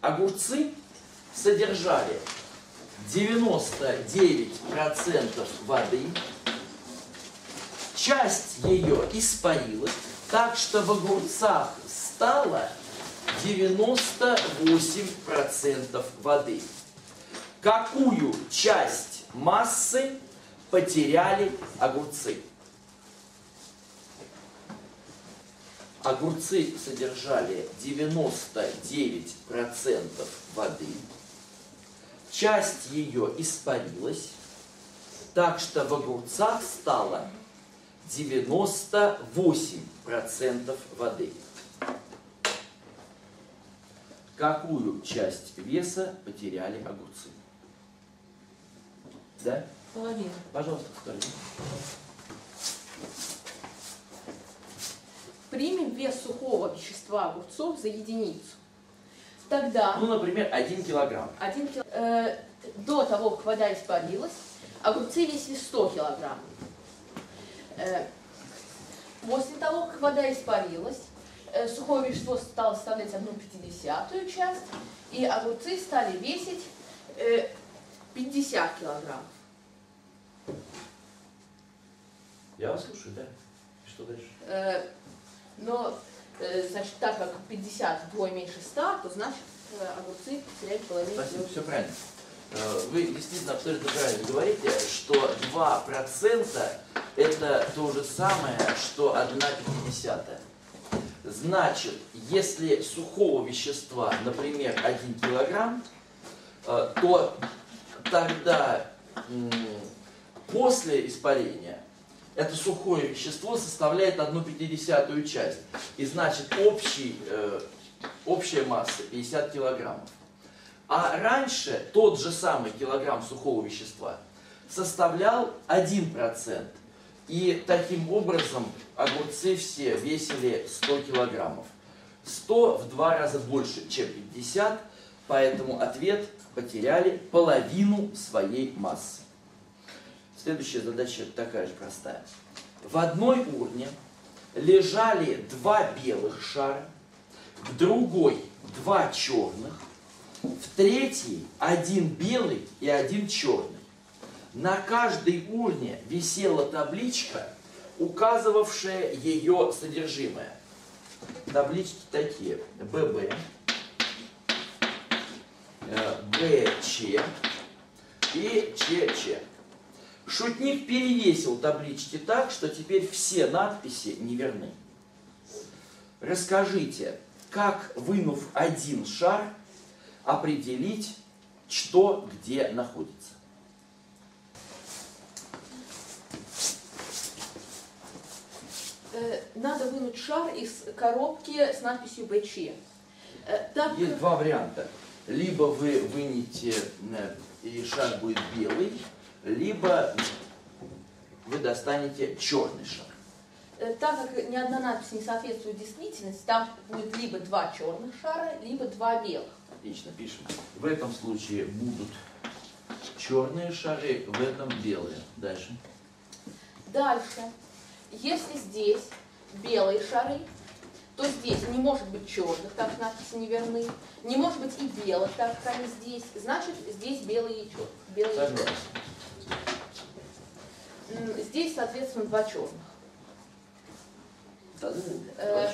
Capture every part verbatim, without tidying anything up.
Огурцы содержали девяносто девять процентов воды, часть ее испарилась, так что в огурцах стало девяносто восемь процентов воды. Какую часть массы потеряли огурцы? Огурцы содержали девяносто девять процентов воды, часть ее испарилась, так что в огурцах стало девяносто восемь процентов воды. Какую часть веса потеряли огурцы? Да? Половину. Пожалуйста, скажите. Примем вес сухого вещества огурцов за единицу. Тогда... Ну, например, один килограмм. Один кил... э, до того, как вода испарилась, огурцы весили сто килограмм. Э, после того, как вода испарилась, э, сухое вещество стало составлять одну пятидесятую часть, и огурцы стали весить э, пятьдесят килограмм. Я вас слушаю, да? Что дальше? Э, но, э, значит, так как пятьдесят вдвое меньше ста, то значит э, огурцы потеряли половину. Спасибо, все правильно. Вы действительно абсолютно правильно говорите, что два процента это то же самое, что одна пятидесятая. Значит, если сухого вещества, например, один килограмм, то тогда после испарения это сухое вещество составляет одну пятидесятую часть. И значит, общий, э, общая масса пятьдесят килограммов. А раньше тот же самый килограмм сухого вещества составлял один процент. И таким образом огурцы все весили сто килограммов. сто в два раза больше, чем пятьдесят, поэтому ответ потеряли половину своей массы. Следующая задача такая же простая. В одной урне лежали два белых шара, в другой два черных, в третьей один белый и один черный. На каждой урне висела табличка, указывавшая ее содержимое. Таблички такие: ББ, БЧ и ЧЧ. Шутник перевесил таблички так, что теперь все надписи неверны. Расскажите, как, вынув один шар, определить, что где находится? Надо вынуть шар из коробки с надписью БЧ. Так... Есть два варианта. Либо вы вынете, и шар будет белый, либо вы достанете черный шар. Так как ни одна надпись не соответствует действительности, там будет либо два черных шара, либо два белых. Отлично, пишем. В этом случае будут черные шары, в этом белые. Дальше. Дальше. Если здесь белые шары, то здесь не может быть черных, так как надписи неверны. Не может быть и белых, так как они здесь. Значит, здесь белые и черные. Согласен. Здесь, соответственно, два черных. Да, э,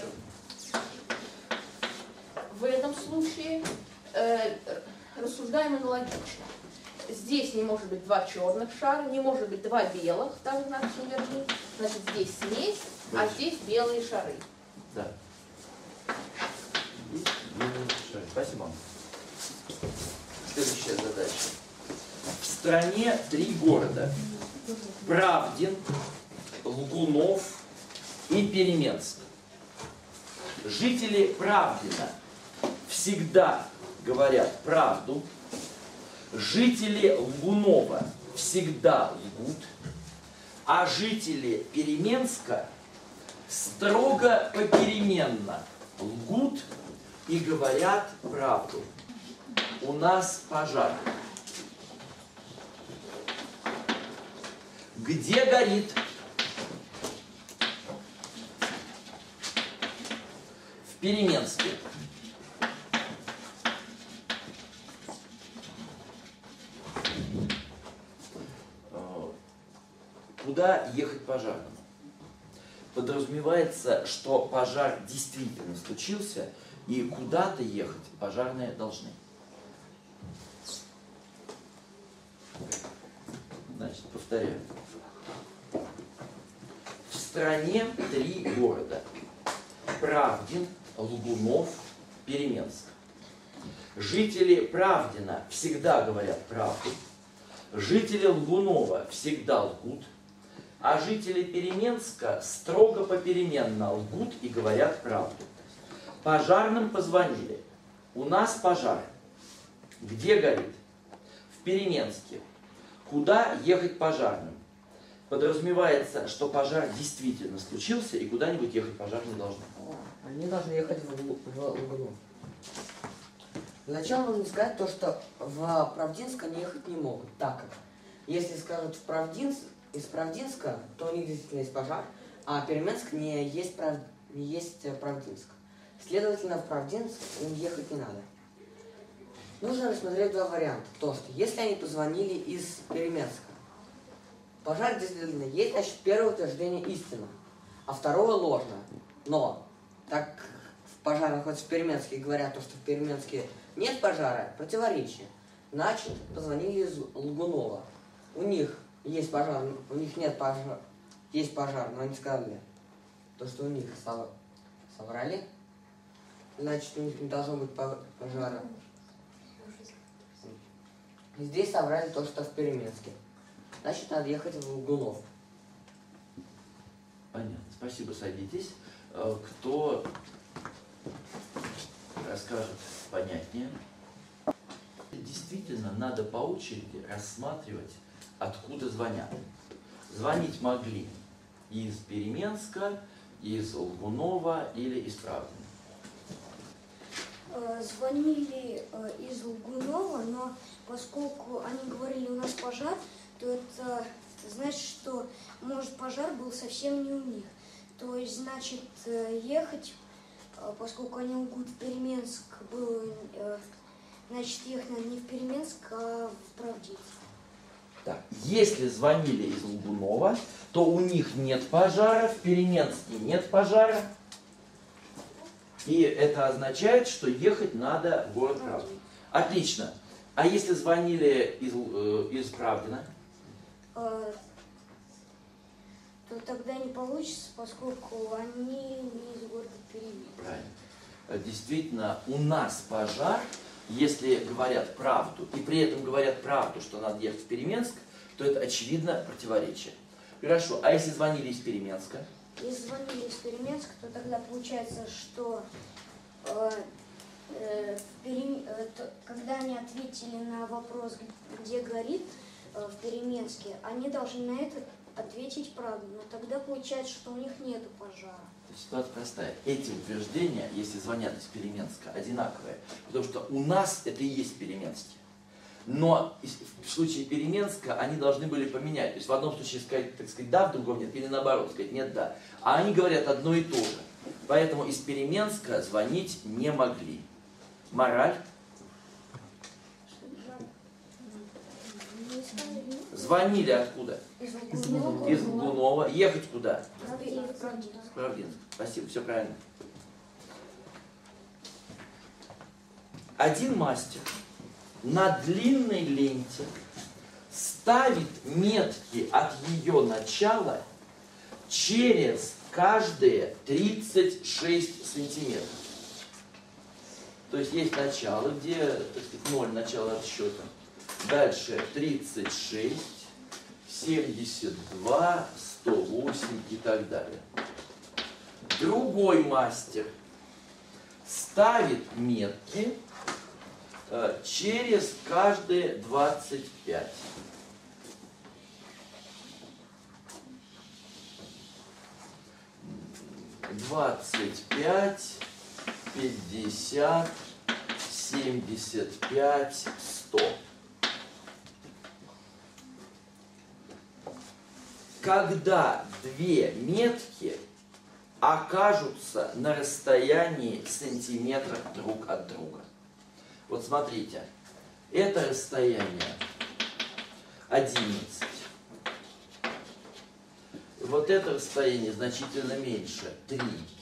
в этом случае э, рассуждаем аналогично. Здесь не может быть два черных шара, не может быть два белых, так как надписи неверны. Значит, здесь смесь, а здесь белые шары. Да. Спасибо. Следующая задача. В стране три города. Правдин, Лгунов и Переменск. Жители Правдина всегда говорят правду. Жители Лгунова всегда лгут. А жители Переменска строго попеременно лгут и говорят правду. У нас пожар. Где горит? В Переменске. куда ехать пожарному? Подразумевается, что пожар действительно случился, и куда-то ехать пожарные должны. Значит, повторяю. В стране три города. Правдин, Лгунов, Переменск. Жители Правдина всегда говорят правду. Жители Лгунова всегда лгут. А жители Переменска строго попеременно лгут и говорят правду. Пожарным позвонили. У нас пожар. Где горит? В Переменске. Куда ехать пожарным? Подразумевается, что пожар действительно случился, и куда-нибудь ехать пожарные должны. Они должны ехать в, Лу- в Лугунов. Сначала нужно сказать то, что в Правдинск они ехать не могут, так как если скажут в Правдинск, из Правдинска, то у них действительно есть пожар, а Переменск не есть, прав... не есть Правдинск. Следовательно, в Правдинск им ехать не надо. Нужно рассмотреть два варианта. То, что если они позвонили из Переменска, пожар действительно есть, значит, первое утверждение истина, а второе ложно. Но, так в пожарах хоть в Переменске говорят, то, что в Переменске нет пожара, противоречие. Значит, позвонили из Лгунова. У них есть пожар, у них нет пожара, есть пожар, но они сказали, то, что у них сов... соврали, значит, у них не должно быть пожара. Здесь соврали то, что в Переменске. Значит, надо ехать в Лгунов. Понятно. Спасибо, садитесь. Э, Кто расскажет понятнее? Действительно, надо по очереди рассматривать, откуда звонят. Звонить могли из Переменска, из Лгунова или из Правдина. Звонили из Лгунова, но поскольку они говорили, у нас пожар, то это значит, что, может, пожар был совсем не у них. То есть, значит, ехать, поскольку они лгут в Переменск, было, значит, ехать надо не в Переменск, а в Правдинск. Так, если звонили из Лгунова, то у них нет пожара, в Переменске нет пожара. И это означает, что ехать надо в город Правдин. Отлично. А если звонили из, э, из Правдина? То тогда не получится, поскольку они не из города Переменск. Правильно. Действительно, у нас пожар, если говорят правду, и при этом говорят правду, что надо ехать в Переменск, то это очевидно противоречие. Хорошо, а если звонили из Переменска? Если звонили из Переменска, то тогда получается, что э, э, пере, э, то, когда они ответили на вопрос, где горит э, в Переменске, они должны на это ответить правду. Но тогда получается, что у них нету пожара. Ситуация простая. Эти утверждения, если звонят из Переменска, одинаковые. Потому что у нас это и есть Переменске. Но в случае Переменска они должны были поменять. То есть в одном случае сказать, так сказать, да, в другом нет, или наоборот, сказать нет, да. А они говорят одно и то же. Поэтому из Переменска звонить не могли. Мораль? Звонили откуда? Из Лгунова. Из Лгунова. Ехать куда? В Правдинск. Правдинск. Спасибо, все правильно. Один мастер на длинной ленте ставит метки от ее начала через каждые тридцать шесть сантиметров. То есть есть начало, где, так сказать, ноль начала отсчета. Дальше тридцать шесть, семьдесят два, сто восемь и так далее. Другой мастер ставит метки э, через каждые двадцать пять. двадцать пять, пятьдесят, семьдесят пять, сто. Когда две метки окажутся на расстоянии сантиметра друг от друга. Вот смотрите, это расстояние одиннадцать, вот это расстояние значительно меньше, три.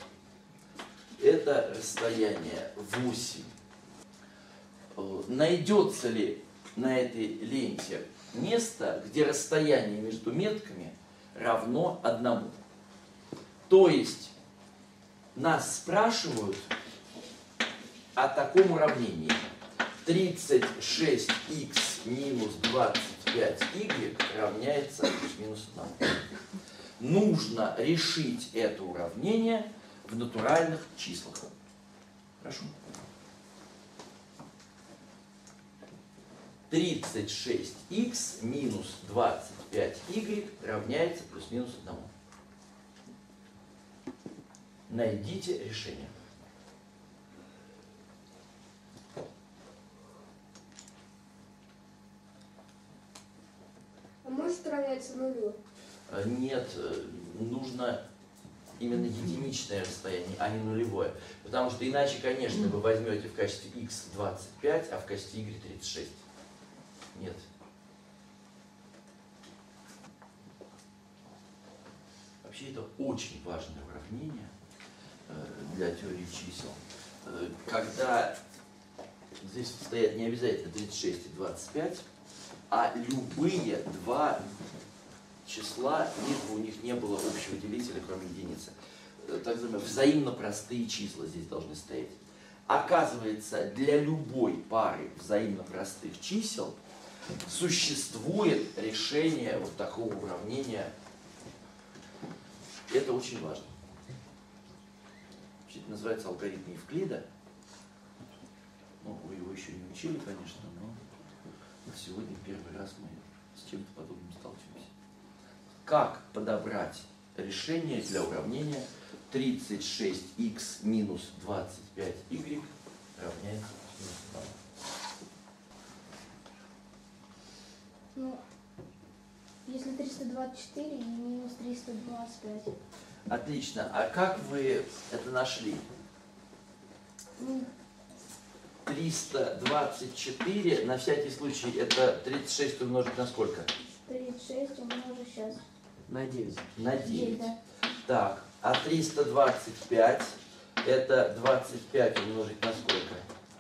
Это расстояние восемь. Найдется ли на этой ленте место, где расстояние между метками равно одному? То есть нас спрашивают о таком уравнении. тридцать шесть икс минус двадцать пять игрек равняется плюс-минус одному. Нужно решить это уравнение в натуральных числах. Хорошо. тридцать шесть икс минус двадцать пять игрек равняется плюс-минус одному. Найдите решение. А может равняться нулю? Нет, нужно именно единичное расстояние, а не нулевое. Потому что иначе, конечно, вы возьмете в качестве x двадцать пять, а в качестве y тридцать шесть. Нет. Вообще это очень важное уравнение для теории чисел. Когда здесь стоят не обязательно тридцать шесть и двадцать пять, а любые два числа, лишь бы у них не было общего делителя, кроме единицы. Так называемые взаимно простые числа здесь должны стоять. Оказывается, для любой пары взаимно простых чисел существует решение вот такого уравнения. Это очень важно. Это называется алгоритм Евклида. Ну, вы его еще не учили, конечно, но сегодня первый раз мы с чем-то подобным сталкиваемся. Как подобрать решение для уравнения тридцать шесть икс минус двадцать пять игрек равняется минус одному? Ну, если триста двадцать четыре и минус триста двадцать пять. Отлично. А как вы это нашли? Ну, триста двадцать четыре, на всякий случай, это тридцать шесть умножить на сколько? тридцать шесть умножить сейчас. На девять. На девять. Да. Так, а триста двадцать пять, это двадцать пять умножить на сколько?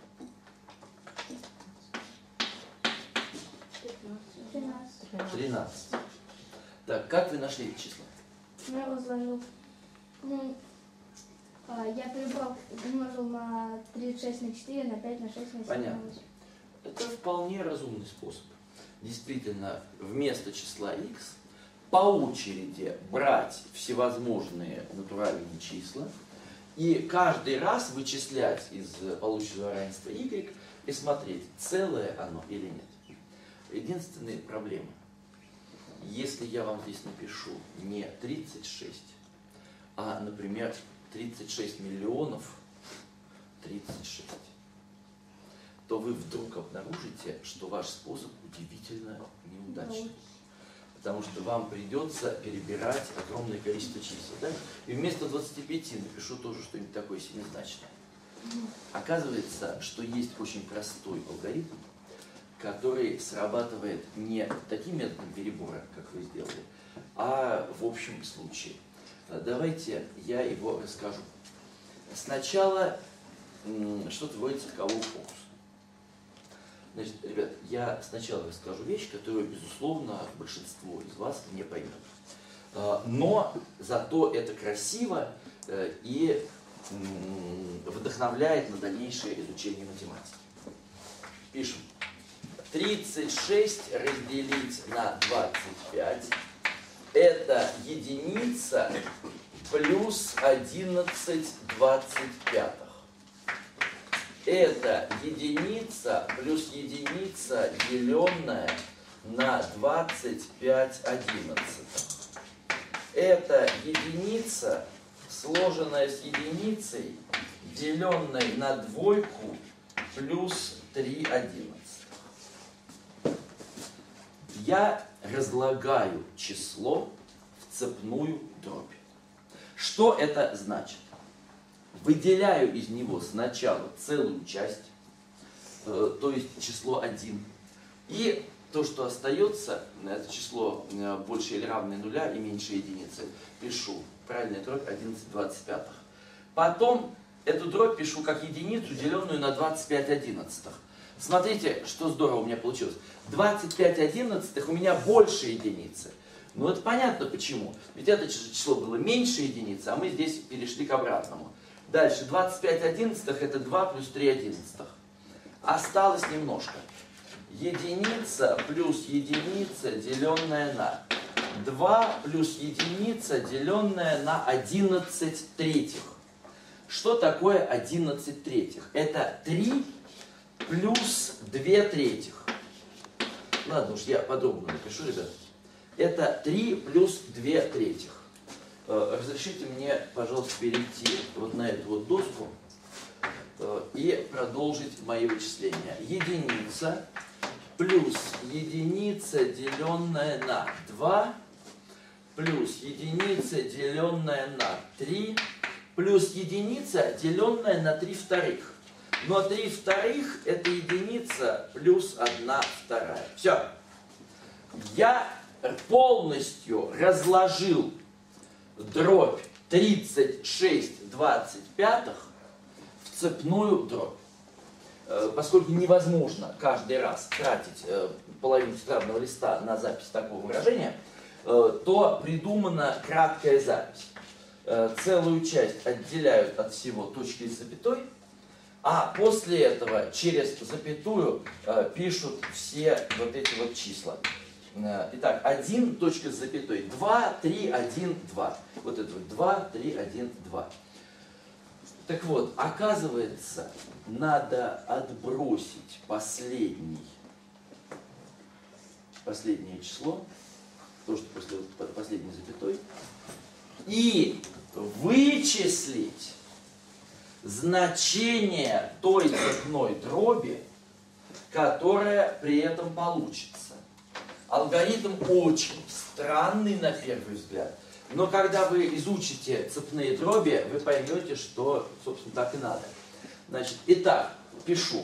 тринадцать. тринадцать. Так, как вы нашли эти числа? Ну, я разложил. Ну, а, я прибрал, умножил на тридцать шесть на четыре, на пять, на шесть, на семь, Понятно. на восемь. Это вполне разумный способ. Действительно, вместо числа x по очереди брать всевозможные натуральные числа и каждый раз вычислять из полученного равенства y и смотреть, целое оно или нет. Единственная проблема. Если я вам здесь напишу не тридцать шесть, а, например, тридцать шесть миллионов тридцать шесть, то вы вдруг обнаружите, что ваш способ удивительно неудачный. Потому что вам придется перебирать огромное количество чисел. Да? И вместо двадцати пяти напишу тоже что-нибудь такое семизначное. Оказывается, что есть очень простой алгоритм, который срабатывает не таким методом перебора, как вы сделали, а в общем случае. Давайте я его расскажу. Сначала что-то вроде циркового фокуса. Значит, ребят, я сначала расскажу вещь, которую, безусловно, большинство из вас не поймет. Но зато это красиво и вдохновляет на дальнейшее изучение математики. Пишем. тридцать шесть разделить на двадцать пять – это единица плюс одиннадцать двадцать пятых. Это единица плюс единица, деленная на двадцать пять одиннадцатых. Это единица, сложенная с единицей, деленной на двойку, плюс три одиннадцатых. Я разлагаю число в цепную дробь. Что это значит? Выделяю из него сначала целую часть, э, то есть число один, и то, что остается, это число больше или равное нуля и меньше единицы, пишу правильная дробь одиннадцать двадцать пятых. Потом эту дробь пишу как единицу, деленную на двадцать пять одиннадцатых. Смотрите, что здорово у меня получилось. двадцать пять одиннадцатых у меня больше единицы. Ну это понятно почему. Ведь это число было меньше единицы, а мы здесь перешли к обратному. Дальше двадцать пять одиннадцатых это два плюс три одиннадцатых. Осталось немножко. Единица плюс единица, деленная на два плюс единица, деленная на одиннадцать третьих. Что такое одиннадцать третьих? Это три плюс две третьих. Ладно уж, я подробно напишу, ребят. Это три плюс две третьих. Разрешите мне, пожалуйста, перейти вот на эту вот доску и продолжить мои вычисления. Единица плюс единица, деленная на два, плюс единица, деленная на три, плюс единица, деленная на три вторых. Но три вторых это единица плюс одна вторая. Все. Я полностью разложил дробь тридцать шесть двадцать пятых в цепную дробь. Поскольку невозможно каждый раз тратить половину тетрадного листа на запись такого выражения, то придумана краткая запись. Целую часть отделяют от всего точкой с запятой, а после этого через запятую пишут все вот эти вот числа. Итак, один точка с запятой, два, три, один, два. Вот это вот два, три, один, два. Так вот, оказывается, надо отбросить последний, последнее число, то, что после последней запятой, и вычислить значение той цепной дроби, которая при этом получится. Алгоритм очень странный на первый взгляд. Но когда вы изучите цепные дроби, вы поймете, что, собственно, так и надо. Значит, итак, пишу.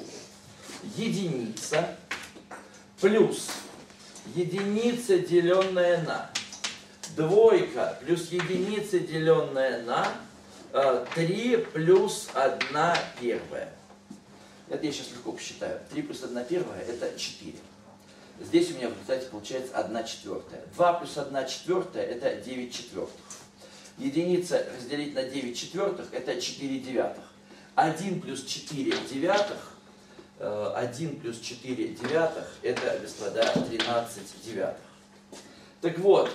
Единица плюс единица, деленная на двойка плюс единица, деленная на э, три плюс одна первая. Это я сейчас легко посчитаю. три плюс одна первая это четыре. Здесь у меня в результате получается одна четвертая. два плюс одна четвертая это девять четвертых. Единица разделить на девять четвертых это четыре девятых. один плюс четыре девятых. один плюс четыре девятых это, господа, тринадцать девятых. Так вот,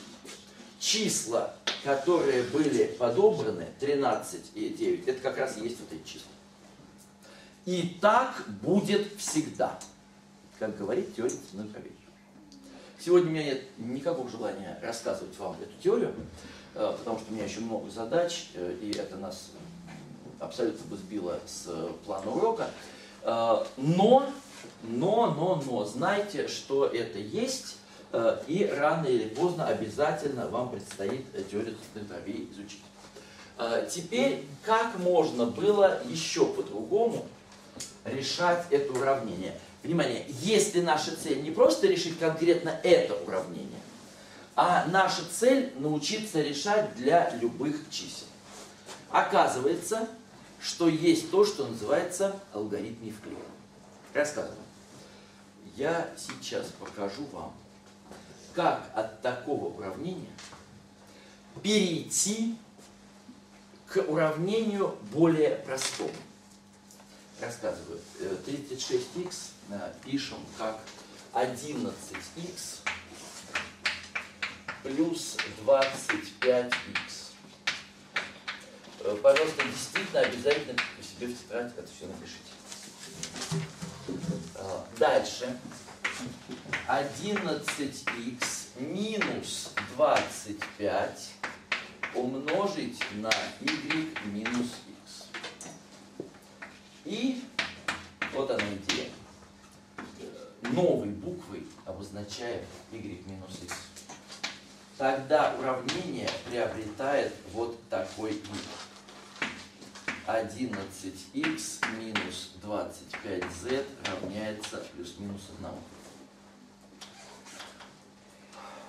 числа, которые были подобраны, тринадцать и девять, это как раз и есть вот эти числа. И так будет всегда. Как говорит теория цепной дроби. Сегодня у меня нет никакого желания рассказывать вам эту теорию, потому что у меня еще много задач, и это нас абсолютно бы сбило с плана урока. Но, но, но, но, знайте, что это есть, и рано или поздно обязательно вам предстоит теорию цепных дробей изучить. Теперь, как можно было еще по-другому решать это уравнение? Внимание, если наша цель не просто решить конкретно это уравнение, а наша цель научиться решать для любых чисел. Оказывается, что есть то, что называется алгоритм Евклида. Рассказываю. Я сейчас покажу вам, как от такого уравнения перейти к уравнению более простому. Рассказываю. тридцать шесть икс пишем как одиннадцать икс плюс двадцать пять икс. Пожалуйста, действительно, обязательно себе в тетрадь это все напишите. Дальше. одиннадцать икс минус двадцать пять умножить на y минус х. И вот она идея. Новой буквой обозначаем y минус х. Тогда уравнение приобретает вот такой вид. одиннадцать икс минус двадцать пять зет равняется плюс-минус одному.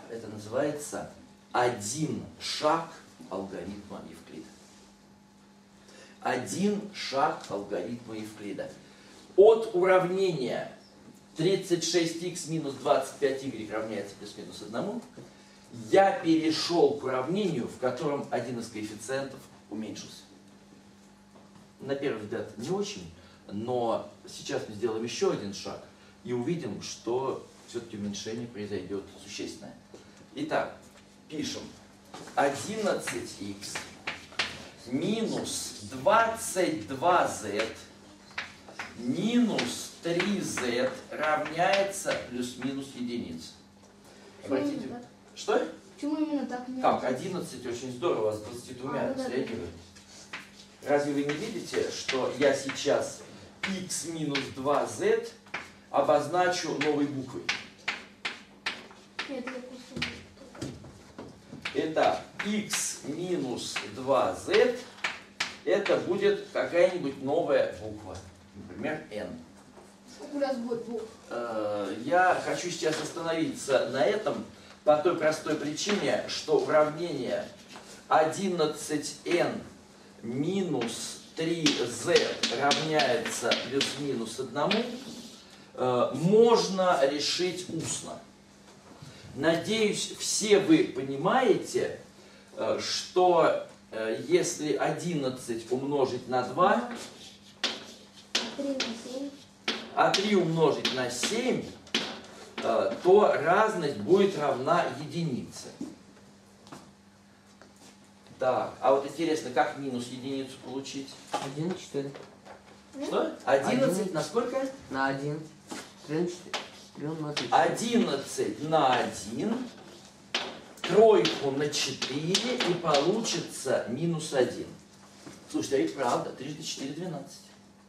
это называется один шаг алгоритма Евклида. Один шаг алгоритма Евклида. От уравнения тридцать шесть икс минус двадцать пять игрек равняется плюс-минус одному, я перешел к уравнению, в котором один из коэффициентов уменьшился. На первый взгляд не очень, но сейчас мы сделаем еще один шаг и увидим, что все-таки уменьшение произойдет существенное. Итак, пишем одиннадцать икс минус двадцать два зет минус три зет равняется плюс-минус единице. Обратите. Что? Почему именно так не Как? одиннадцать очень здорово, с двадцатью двумя А, ну да. среднего. Разве вы не видите, что я сейчас икс минус два зет обозначу новой буквой? Нет, я просто... Итак, икс минус два зет это будет какая-нибудь новая буква. Например, n. Сколько у нас будет букв? Э, Я хочу сейчас остановиться на этом по той простой причине, что уравнение одиннадцать эн минус три зет равняется плюс-минус одному э, можно решить устно. Надеюсь, все вы понимаете, э, что э, если одиннадцать умножить на два, три на семь. а три умножить на семь, э, то разность будет равна единице. Так, а вот интересно, как минус единицу получить? один, четыре. Что? одиннадцать Один. на сколько? На один. три на четыре. три умножить. одиннадцать на один, тройку на четыре и получится минус один. Слушайте, а ведь правда, трижды четыре двенадцать.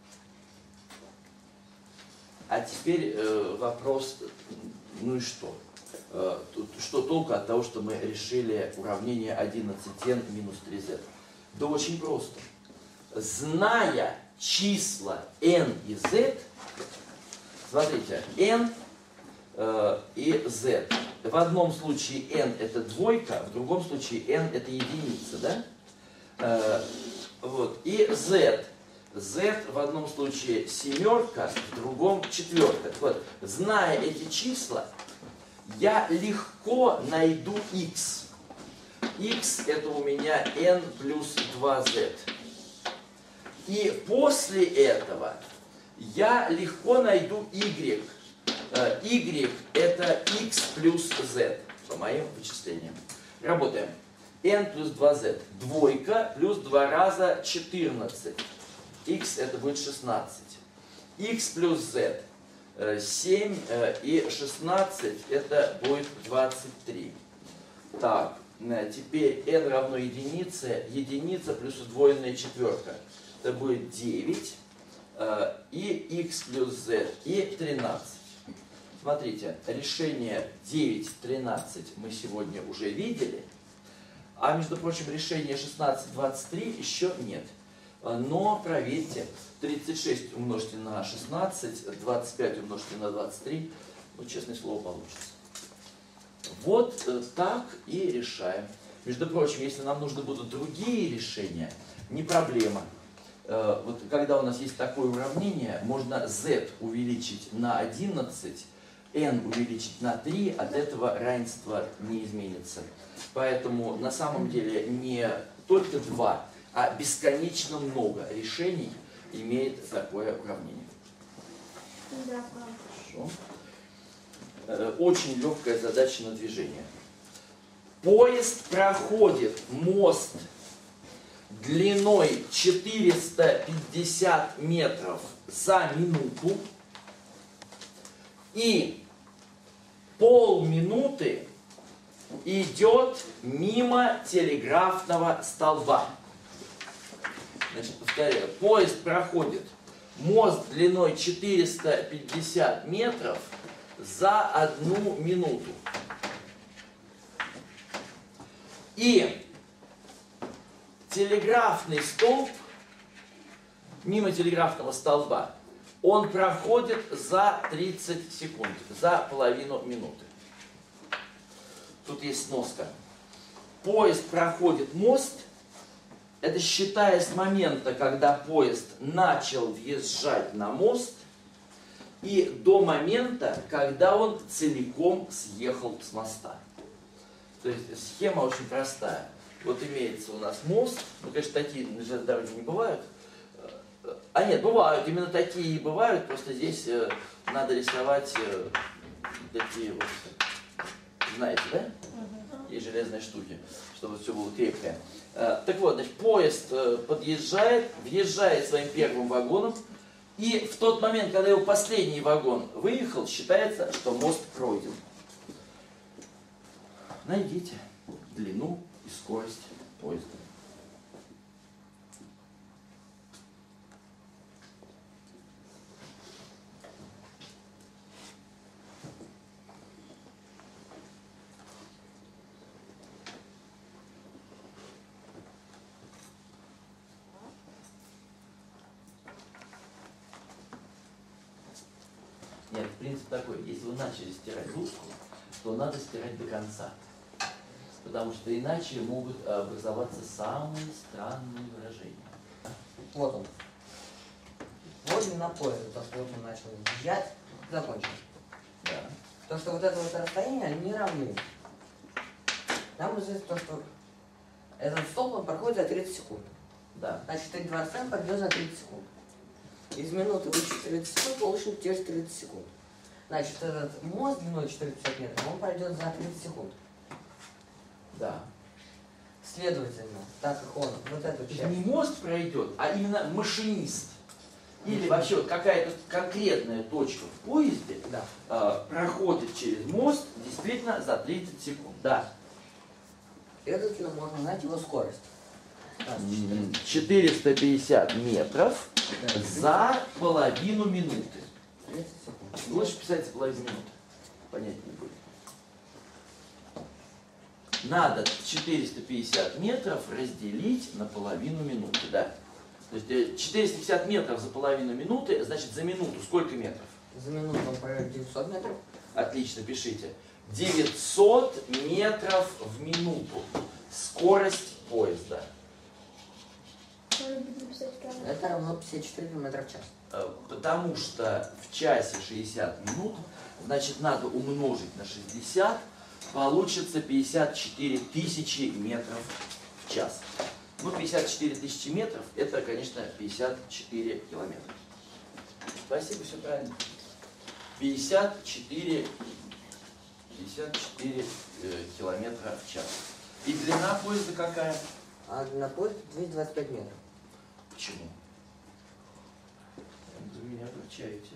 А теперь э, вопрос, ну и что? Э, тут, что толку от того, что мы решили уравнение одиннадцать эн минус три зет? Да очень просто. Зная числа n и z, смотрите, n э, и z. В одном случае n это двойка, в другом случае n это единица, да? Э, вот. И z. z в одном случае семерка, в другом четверка. Вот. Зная эти числа, я легко найду x. x это у меня n плюс два зет. И после этого я легко найду y. y это x плюс z по моим вычислениям. Работаем. n плюс два зет. Двойка плюс два раза четырнадцать. x это будет шестнадцать. x плюс z. семь и шестнадцать это будет двадцать три. Так, теперь n равно единице. Единица плюс удвоенная четверка. Это будет девять. И x плюс z. И тринадцать. Смотрите, решение девять, тринадцать мы сегодня уже видели. А между прочим, решение шестнадцать, двадцать три еще нет. Но проверьте, тридцать шесть умножьте на шестнадцать, двадцать пять умножьте на двадцать три, ну, честное слово, получится. Вот так и решаем. Между прочим, если нам нужны будут другие решения, не проблема. Вот когда у нас есть такое уравнение, можно z увеличить на одиннадцать, n увеличить на три, от этого равенство не изменится. Поэтому на самом деле не только два, а бесконечно много решений имеет такое уравнение. Да, Хорошо. Очень легкая задача на движение. Поезд проходит мост длиной четыреста пятьдесят метров за минуту и полминуты идет мимо телеграфного столба. Значит, повторяю, поезд проходит мост длиной четыреста пятьдесят метров за одну минуту. И телеграфный столб, мимо телеграфного столба, он проходит за тридцать секунд, за половину минуты. тут есть сноска. Поезд проходит мост, это считая с момента, когда поезд начал въезжать на мост, и до момента, когда он целиком съехал с моста. То есть схема очень простая. Вот имеется у нас мост, ну, конечно, такие на железной дороге не бывают. А нет, бывают, именно такие и бывают, просто здесь э, надо рисовать э, такие вот, знаете, да? Есть железные штуки, чтобы все было крепкое. Э, так вот, значит, поезд э, подъезжает, въезжает своим первым вагоном, и в тот момент, когда его последний вагон выехал, считается, что мост пройден. Найдите длину и скорость поезда. Нет, принцип такой, если вы начали стирать дужку, то надо стирать до конца. Потому что иначе могут образоваться самые странные выражения. Вот он. Вот длина поезда, то, что вот он начал въезжать, закончил. Да. То, что вот это вот расстояние, они не равны. Нам известно то, что этот столб он проходит за тридцать секунд. Да. Значит, три два расстояния пройдет за тридцать секунд. Из минуты вычесть тридцать секунд, получим те же тридцать секунд. Значит, этот мост длиной четыреста пятьдесят метров, он пройдет за тридцать секунд. Да. Следовательно, так как он вот эту То есть часть... не мост пройдет, а именно машинист. Или вообще вот какая-то конкретная точка в поезде Да. э, проходит через мост действительно за тридцать секунд. Да. Следовательно, можно знать его скорость. четыреста пятьдесят метров Да. за половину минуты. тридцать секунд. Лучше писать за половину минуты. Понятнее будет. Надо четыреста пятьдесят метров разделить на половину минуты, да? То есть э, четыреста пятьдесят метров за половину минуты, значит за минуту сколько метров? За минуту он пройдет девятьсот метров. Отлично, пишите. девятьсот метров в минуту. Скорость поезда. Может быть, написать правильно. Это равно пятьдесят четыре километра в час. Э, Потому что в часе шестьдесят минут, значит надо умножить на шестьдесят, получится пятьдесят четыре тысячи метров в час. Ну, пятьдесят четыре тысячи метров, это, конечно, пятьдесят четыре километра. Спасибо, все правильно. пятьдесят четыре, пятьдесят четыре э, километра в час. И длина поезда какая? А длина поезда двести двадцать пять метров. Почему? Вы меня огорчаете.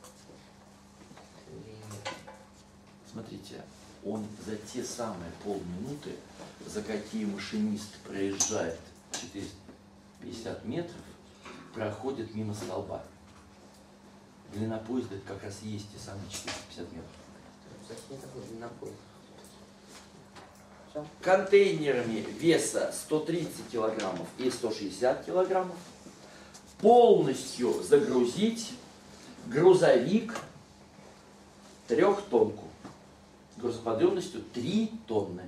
Смотрите, он за те самые полминуты, за какие машинист проезжает четыреста пятьдесят метров, проходит мимо столба. Длина поезда это как раз и есть те самые четыреста пятьдесят метров. Кстати, не такой длина поезда. Все. Контейнерами веса сто тридцать килограммов и сто шестьдесят килограммов полностью загрузить грузовик трехтонку грузоподъемностью три тонны.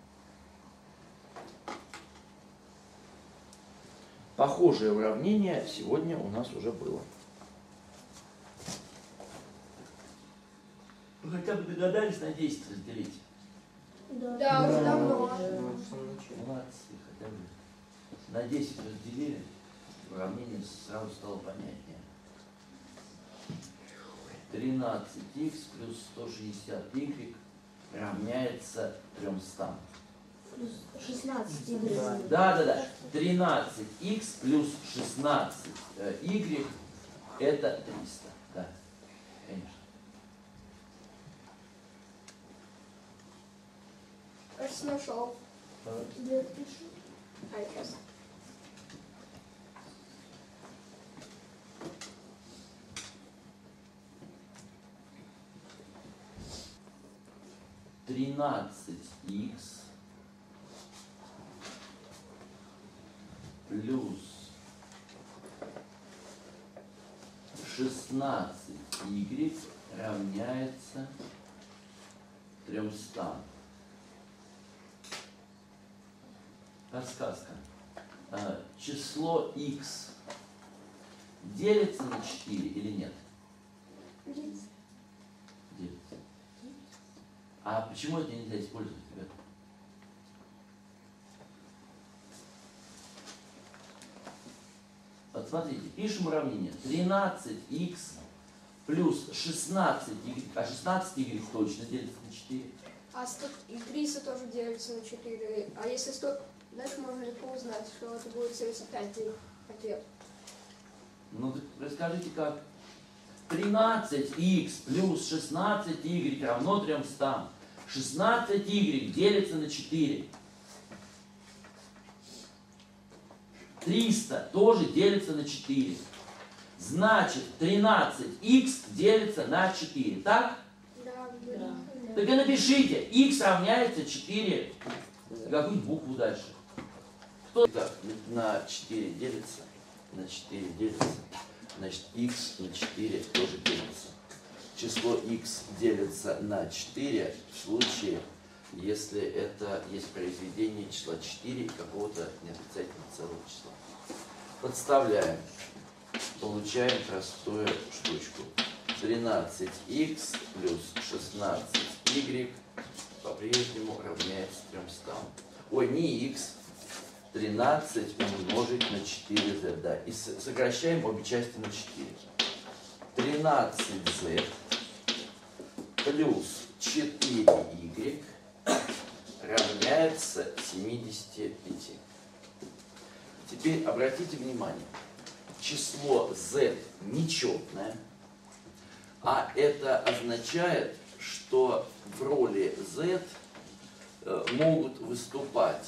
Похожее уравнение сегодня у нас уже было. Вы хотя бы догадались на десять разделить? Да. Да, уже давно. Молодцы, хотя бы на десять разделили, уравнение сразу стало понятнее. тринадцать икс плюс сто шестьдесят y равняется тремстам. Плюс шестнадцать игр. Да, да, да. тринадцать икс плюс шестнадцать y это триста. Да, конечно. Кажется, нашел. Где пишу? А, сейчас. тринадцать икс плюс шестнадцать y равняется тремстам. подсказка. А, число x делится на четыре или нет? Делится. Делится. А почему это нельзя использовать, ребята? Вот смотрите, пишем уравнение. тринадцать икс плюс шестнадцать y, а шестнадцать y точно делится на четыре. А сто и триста тоже делится на четыре. А если сто, дальше можно легко узнать, что это будет семьдесят пять ответ. Ну, так расскажите как. тринадцать икс плюс шестнадцать y равно тремстам. шестнадцать y делится на четыре. триста тоже делится на четыре. Значит, тринадцать икс делится на четыре. Так? Да, Да. Так и напишите. X равняется четыре. Какую букву дальше? Кто так, на четыре делится? На четыре делится. Значит, x на четыре тоже делится. Число x делится на четыре в случае, если это есть произведение числа четыре и какого-то неотрицательного целого числа. Подставляем. Получаем простую штучку. тринадцать икс плюс шестнадцать y по-прежнему равняется тремстам. Ой, не x. тринадцать умножить на четыре зет. Да. И сокращаем обе части на четыре. тринадцать зет плюс четыре y равняется семидесяти пяти. Теперь обратите внимание. Число z нечетное, а это означает, что в роли z могут выступать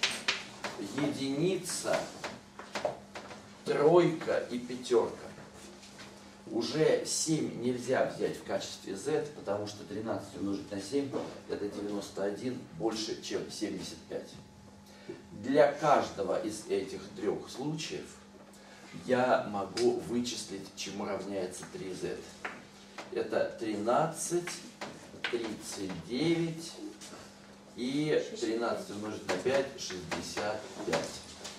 единица, тройка и пятерка. Уже семь нельзя взять в качестве z, потому что тринадцать умножить на семь это девяносто один, больше, чем семьдесят пять. Для каждого из этих трех случаев я могу вычислить, чему равняется три зет. Это тринадцать, тридцать девять и тринадцать умножить на пять, шестьдесят пять.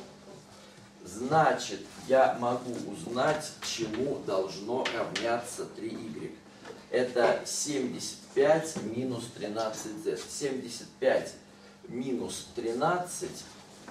Значит, я могу узнать, чему должно равняться три y. Это семьдесят пять минус тринадцать зет. семьдесят пять минус тринадцать.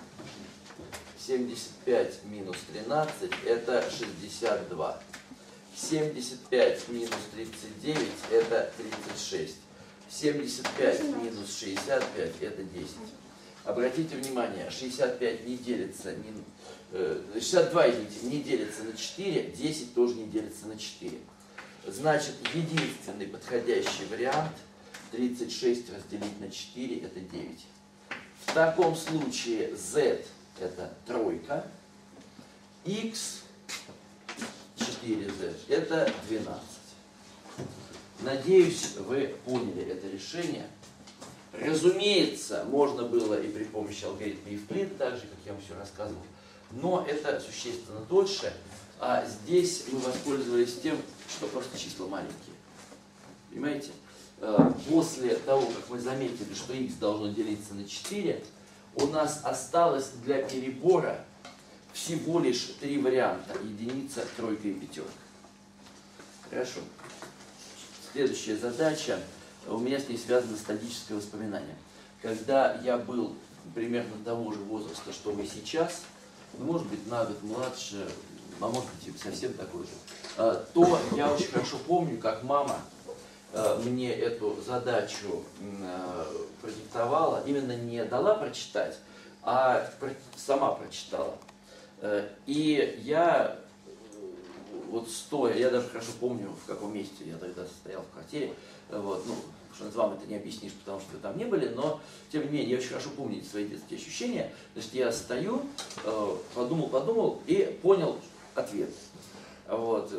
семьдесят пять минус тринадцать это шестьдесят два. семьдесят пять минус тридцать девять это тридцать шесть. семьдесят пять минус шестьдесят пять это десять. Обратите внимание, шестьдесят пять не делится, не, э, шестьдесят два, извините, не делится на четыре, десять тоже не делится на четыре. Значит, единственный подходящий вариант тридцать шесть разделить на четыре это девять. В таком случае z это тройка, x четыре зет это двенадцать. Надеюсь, вы поняли это решение. Разумеется, можно было и при помощи алгоритма Евклида, так же, как я вам все рассказывал, но это существенно дольше. А здесь мы воспользовались тем, что просто числа маленькие. Понимаете? После того, как мы заметили, что x должно делиться на четыре, у нас осталось для перебора всего лишь три варианта. Единица, тройка и пятерка. Хорошо. Следующая задача. У меня с ней связано ностальгическое воспоминание. Когда я был примерно того же возраста, что вы сейчас, ну, может быть, на год младше, а может быть, и совсем такой же, то я очень хорошо помню, как мама мне эту задачу продиктовала, именно не дала прочитать, а сама прочитала. И я вот стоя, я даже хорошо помню, в каком месте я тогда стоял в квартире, вот, ну, что вам это не объяснишь, потому что вы там не были, но, тем не менее, я очень хорошо помню свои детские ощущения. Значит, я стою, подумал, подумал и понял ответ. Вот.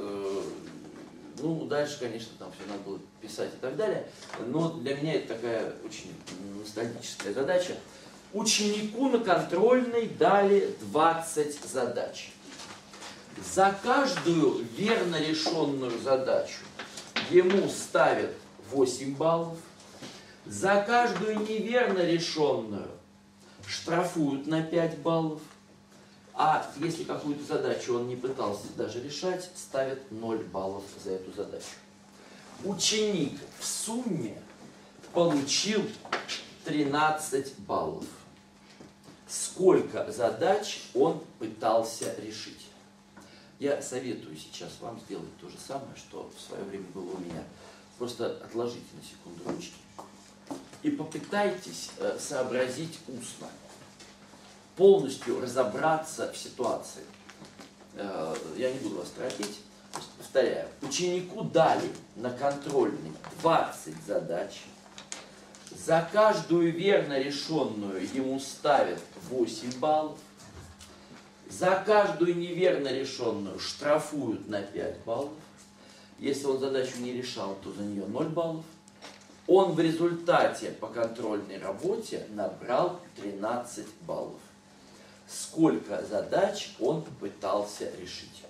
Ну, дальше, конечно, там все надо было писать и так далее, но для меня это такая очень ностальгическая задача. Ученику на контрольной дали двадцать задач. За каждую верно решенную задачу ему ставят восемь баллов, за каждую неверно решенную штрафуют на пять баллов. А если какую-то задачу он не пытался даже решать, ставят ноль баллов за эту задачу. Ученик в сумме получил тринадцать баллов. Сколько задач он пытался решить? Я советую сейчас вам сделать то же самое, что в свое время было у меня. Просто отложите на секунду ручки и попытайтесь э, сообразить устно, полностью разобраться в ситуации. Э, я не буду вас торопить. Повторяю, ученику дали на контрольный двадцать задач. За каждую верно решенную ему ставят восемь баллов. За каждую неверно решенную штрафуют на пять баллов. Если он задачу не решал, то за нее ноль баллов. Он в результате по контрольной работе набрал тринадцать баллов. Сколько задач он пытался решить?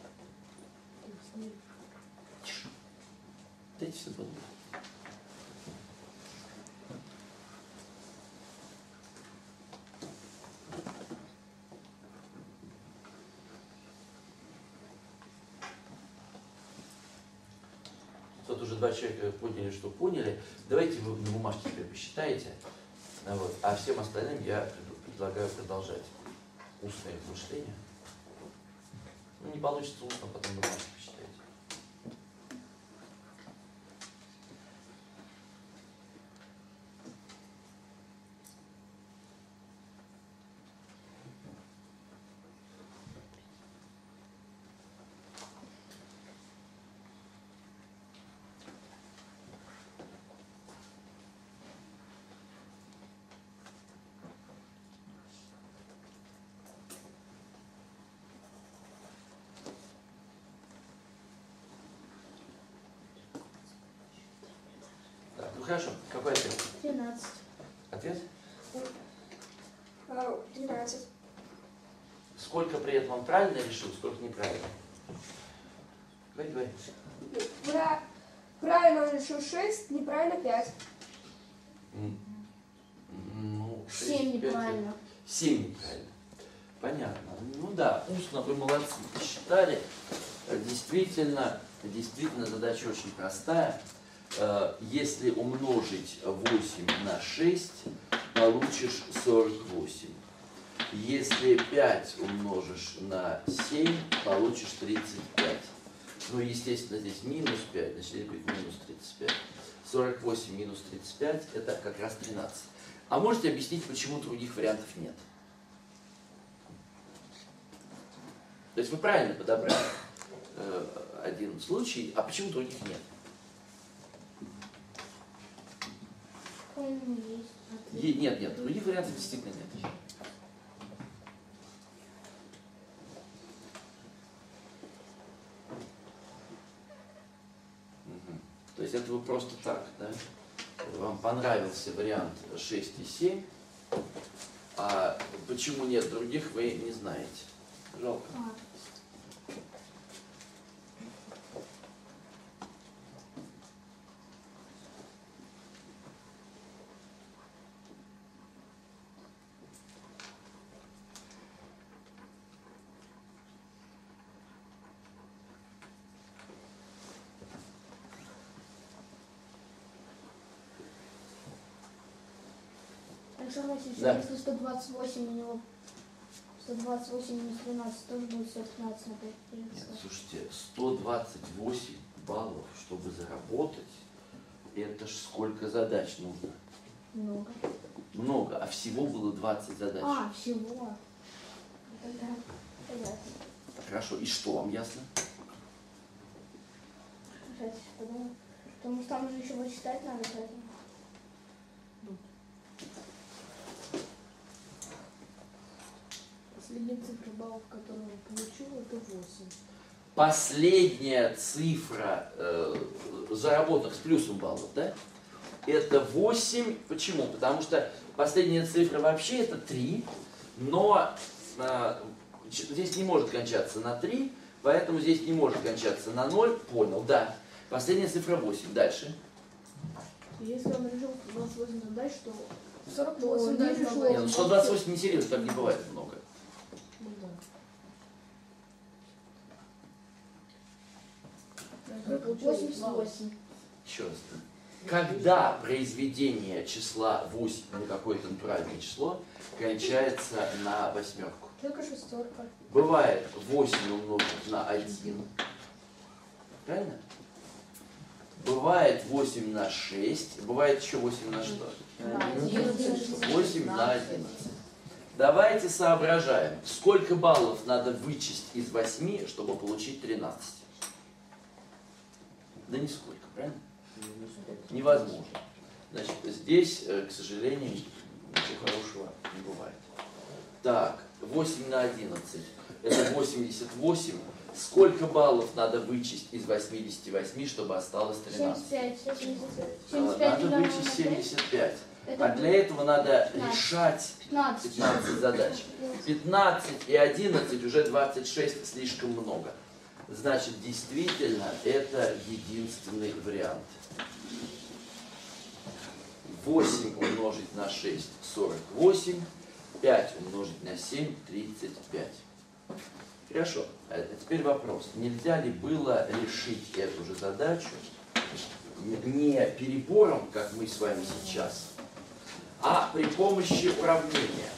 Тише. Дайте все подумать. Тут уже два человека поняли, что поняли. Давайте вы на бумажке теперь посчитаете. Вот. А всем остальным я предлагаю продолжать устное мышление. Ну, не получится устно, потом на бумажке посчитайте. Ну хорошо, какой ответ? тринадцать. Ответ? А, тринадцать. Сколько при этом он правильно решил, сколько неправильно? Говори, говори. Пра- Правильно он решил шесть, неправильно пять. М, Ну, шесть, семь пять, неправильно. семь неправильно. Понятно. Ну да, устно вы молодцы, посчитали. Действительно, действительно задача очень простая. Э, Если умножить восемь на шесть, получишь сорок восемь. Если пять умножишь на семь, получишь тридцать пять. Ну, естественно, здесь минус пять, значит, здесь будет минус тридцать пять. сорок восемь минус тридцать пять – это как раз тринадцать. А можете объяснить, почему других вариантов нет? То есть вы правильно подобрали э, один случай, а почему других нет? По-моему, есть. ответ. Е- нет, нет, других вариантов действительно нет. Мгм. То есть это вы просто так, да? Вам понравился вариант шесть и семь, а почему нет других, вы не знаете. Жалко. А, Александр Васильевич, Да. если сто двадцать восемь у него сто двадцать восемь минус тринадцать тоже будет сто пятнадцать на пять Нет, делиться. слушайте, сто двадцать восемь баллов, чтобы заработать, это ж сколько задач нужно? Много. Много, а всего было двадцать задач. А, всего. Тогда понятно. Хорошо, и что вам ясно? Сейчас подумаю. Потому что там же еще вычитать надо, поэтому. Последняя цифра баллов, которую он получил, это восемь. Последняя цифра э, заработанных с плюсом баллов, да? Это восемь. Почему? Потому что последняя цифра вообще это три, но э, ч- здесь не может кончаться на три, поэтому здесь не может кончаться на ноль. Понял, да. Последняя цифра восемь. Дальше. Если он решил двадцать восемь задач, то сорок восемь Ну, должно не быть. Не, ну сто двадцать восемь не серьезно, так не бывает много. Ну да. восемьдесят восемь. Еще раз. Когда произведение числа восемь на какое-то натуральное число кончается на восьмерку? Только шестерка. Бывает восемь умножить на один. Правильно? Бывает восемь на шесть. Бывает еще восемь на что? восемь на одиннадцать. Давайте соображаем, сколько баллов надо вычесть из восьми, чтобы получить тринадцать. Да нисколько, правильно? Невозможно. Значит, здесь, к сожалению, ничего хорошего не бывает. Так, восемь на одиннадцать. Это восемьдесят восемь. Сколько баллов надо вычесть из восьмидесяти восьми, чтобы осталось тринадцать? семьдесят пять. семьдесят Надо пять вычесть семьдесят пять. Это А для этого надо решать пятнадцать. пятнадцать задач. пятнадцать и одиннадцать уже двадцать шесть слишком много. Значит, действительно, это единственный вариант. восемь умножить на шесть – сорок восемь. пять умножить на семь – тридцать пять. Хорошо. А теперь вопрос. Нельзя ли было решить эту же задачу не перебором, как мы с вами сейчас, а при помощи уравнения?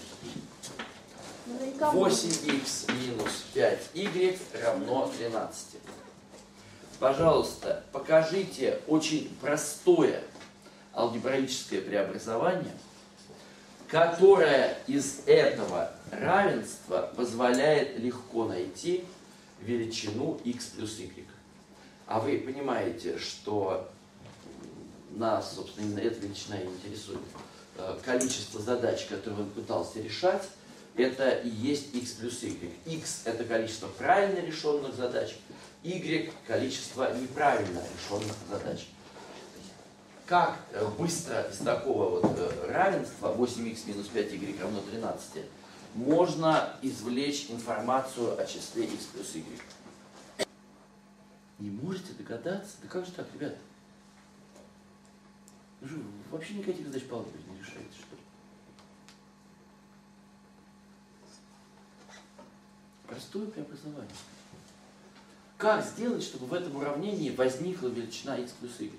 восемь икс минус пять игрек равно тринадцати. Пожалуйста, покажите очень простое алгебраическое преобразование, которое из этого равенства позволяет легко найти величину x плюс y. А вы понимаете, что нас, собственно, именно эта величина и интересует. Количество задач, которые он пытался решать, это и есть x плюс y. X – это количество правильно решенных задач, y – количество неправильно решенных задач. Как быстро из такого вот равенства восемь икс минус пять игрек равно тринадцати можно извлечь информацию о числе x плюс y? Не можете догадаться? Да как же так, ребята? Вы же вообще никаких задач по алгебре не решаете, что ли? Простое преобразование. Как сделать, чтобы в этом уравнении возникла величина x плюс y?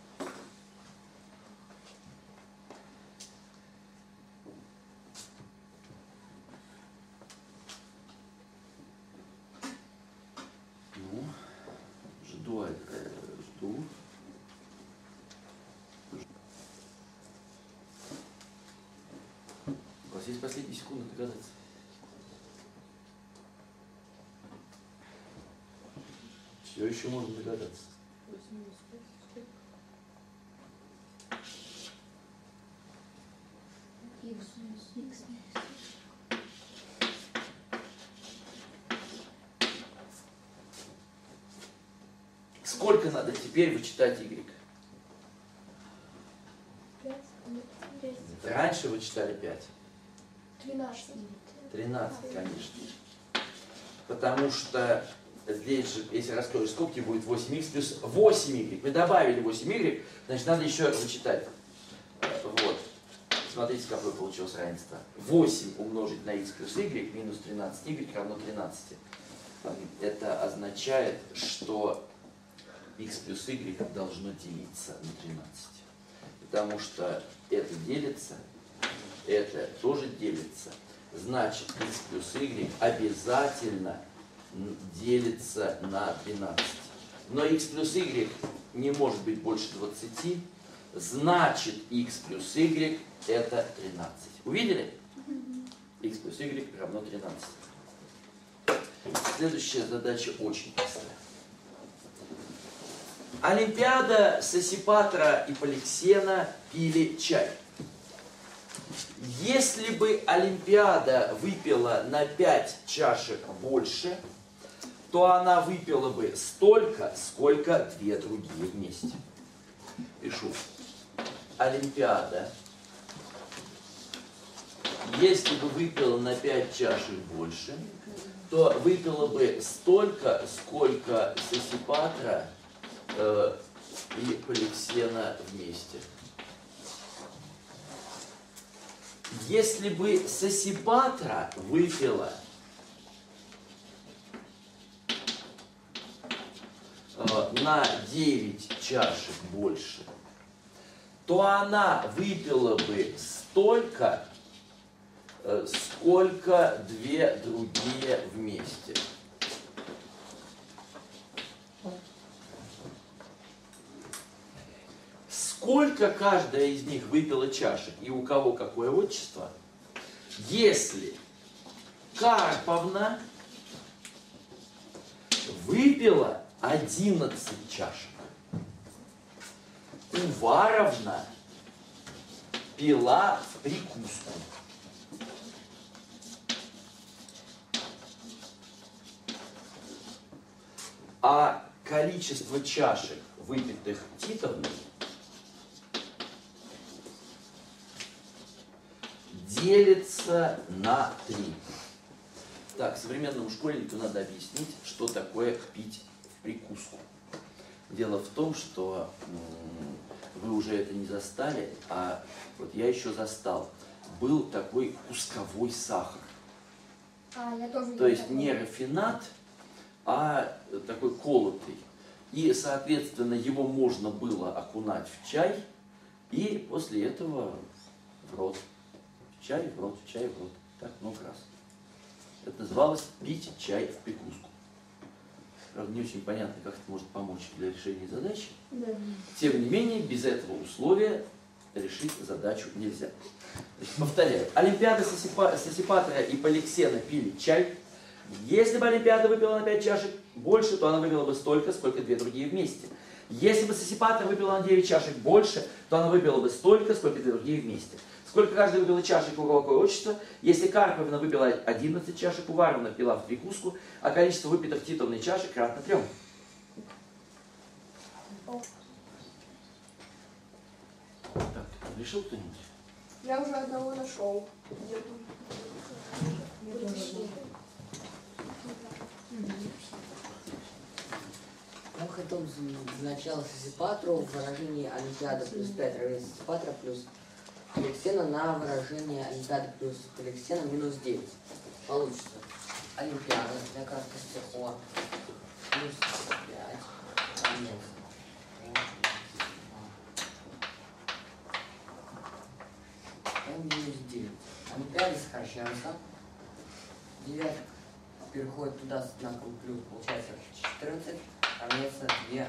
Ну, жду, э, жду. У вас есть последние секунды догадаться. Все еще можно догадаться. Сколько надо теперь вычитать y? Раньше вычитали пять. тринадцать. тринадцать, конечно. Потому что здесь же, если раскроешь скобки, будет восемь икс плюс восемь игрек. Мы добавили восемь игрек, значит, надо еще вычитать. Вот. Смотрите, какое получилось равенство. восемь умножить на x плюс y минус тринадцать y равно тринадцати. Это означает, что x плюс y должно делиться на тринадцать. Потому что это делится, это тоже делится. Значит, x плюс y обязательно делится на двенадцать. Но x плюс y не может быть больше двадцати. Значит, x плюс y это тринадцать. Увидели? X плюс y равно тринадцати. Следующая задача очень простая. Олимпиада, Сосипатра и Поликсена пили чай. Если бы Олимпиада выпила на пять чашек больше, то она выпила бы столько, сколько две другие вместе. Пишу. Олимпиада, если бы выпила на пять чашек больше, то выпила бы столько, сколько Сосипатра э, и Поликсена вместе. Если бы Сосипатра выпила э, на девять чашек больше, то она выпила бы столько, э, сколько две другие вместе. Сколько каждая из них выпила чашек и у кого какое отчество, если Карповна выпила одиннадцать чашек, Уваровна пила в прикуску. А количество чашек, выпитых Титовной, делится на три. Так, современному школьнику надо объяснить, что такое пить в прикуску. Дело в том, что м, вы уже это не застали, а вот я еще застал. Был такой кусковой сахар. А, я тоже То ем есть такое. не рафинат, а такой колотый. И, соответственно, его можно было окунать в чай, и после этого в рот. В чай, в рот, в чай, в рот. Так много раз. Это называлось пить чай в прикуску. Правда, не очень понятно, как это может помочь для решения задачи. Да. Тем не менее, без этого условия решить задачу нельзя. Значит, повторяю. Олимпиада Сосипа- Сосипатра и Поликсена пили чай. Если бы Олимпиада выпила на пять чашек больше, то она выпила бы столько, сколько две другие вместе. Если бы Сосипатра выпила на девять чашек больше, то она выпила бы столько, сколько две другие вместе. Сколько каждая выпила чашек, у кого какое отчество? Если Карповна выпила одиннадцать чашек, Уваровна пила в прикуску, а количество выпитых Титовной чашек кратно трем. Так, решил кто-нибудь? Я уже одного нашел. Я бы хотел сначала Сосипатру в выражении Олимпиада плюс пять равен Сосипатра плюс Поликсена на выражение Олимпиада плюс Поликсена минус девять. Получится Олимпиада для каждого стихова плюс пять равен минус девять. Олимпиада сокращается. Девятка переходит туда с знаком плюс, получается четырнадцать, равняется две.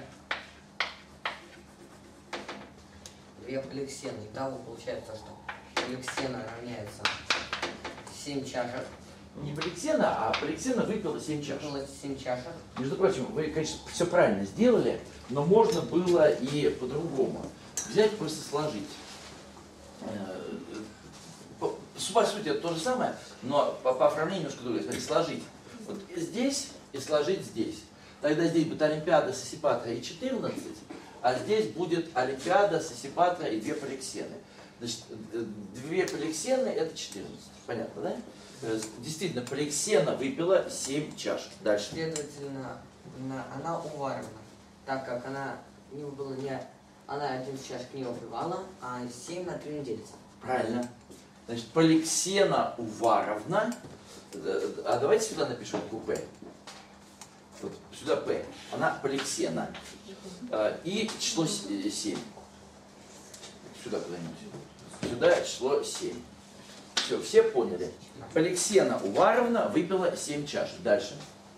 Две Поликсены. Итого получается, что Поликсена равняется семь чашек. Не Поликсена, а Поликсена выпила семь чашек. Было семь чашек. Между прочим, вы, конечно, все правильно сделали, но можно было и по-другому. Взять, просто сложить. Э, По, по сути, это то же самое, но по, по оформлению немножко другое. Смотри, сложить вот здесь и сложить здесь. Тогда здесь будет Олимпиада Сосипатра и четырнадцать, а здесь будет Олимпиада Сосипатра и две Поликсены. Значит, две Поликсены это четырнадцать. Понятно, да? Действительно, Поликсена выпила семь чашек. Дальше. Следовательно, на- она Уваровна, так как она не было не она один чашек не выпивала, а семь на три не делится. Правильно. Значит, Поликсена Уваровна. э, А давайте сюда напишем букву П. Вот сюда П. Она Поликсена. Э, И число семь. Сюда куда-нибудь. Сюда число семь. Все, все поняли. Поликсена Уваровна выпила семь чашек. Дальше.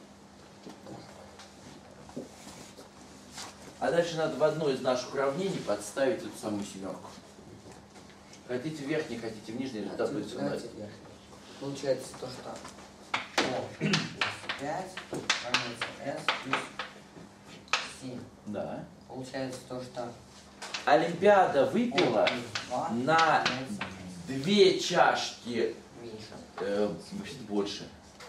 А дальше надо в одно из наших уравнений подставить эту самую семерку. Хотите в верхний, хотите в нижний, результат будет все равно. Давайте вверх. Получается то, что О плюс пять равняется S плюс семь. Да. Получается то, что Олимпиада О выпила плюс два на равняется две чашки, меньше. э, вообще больше.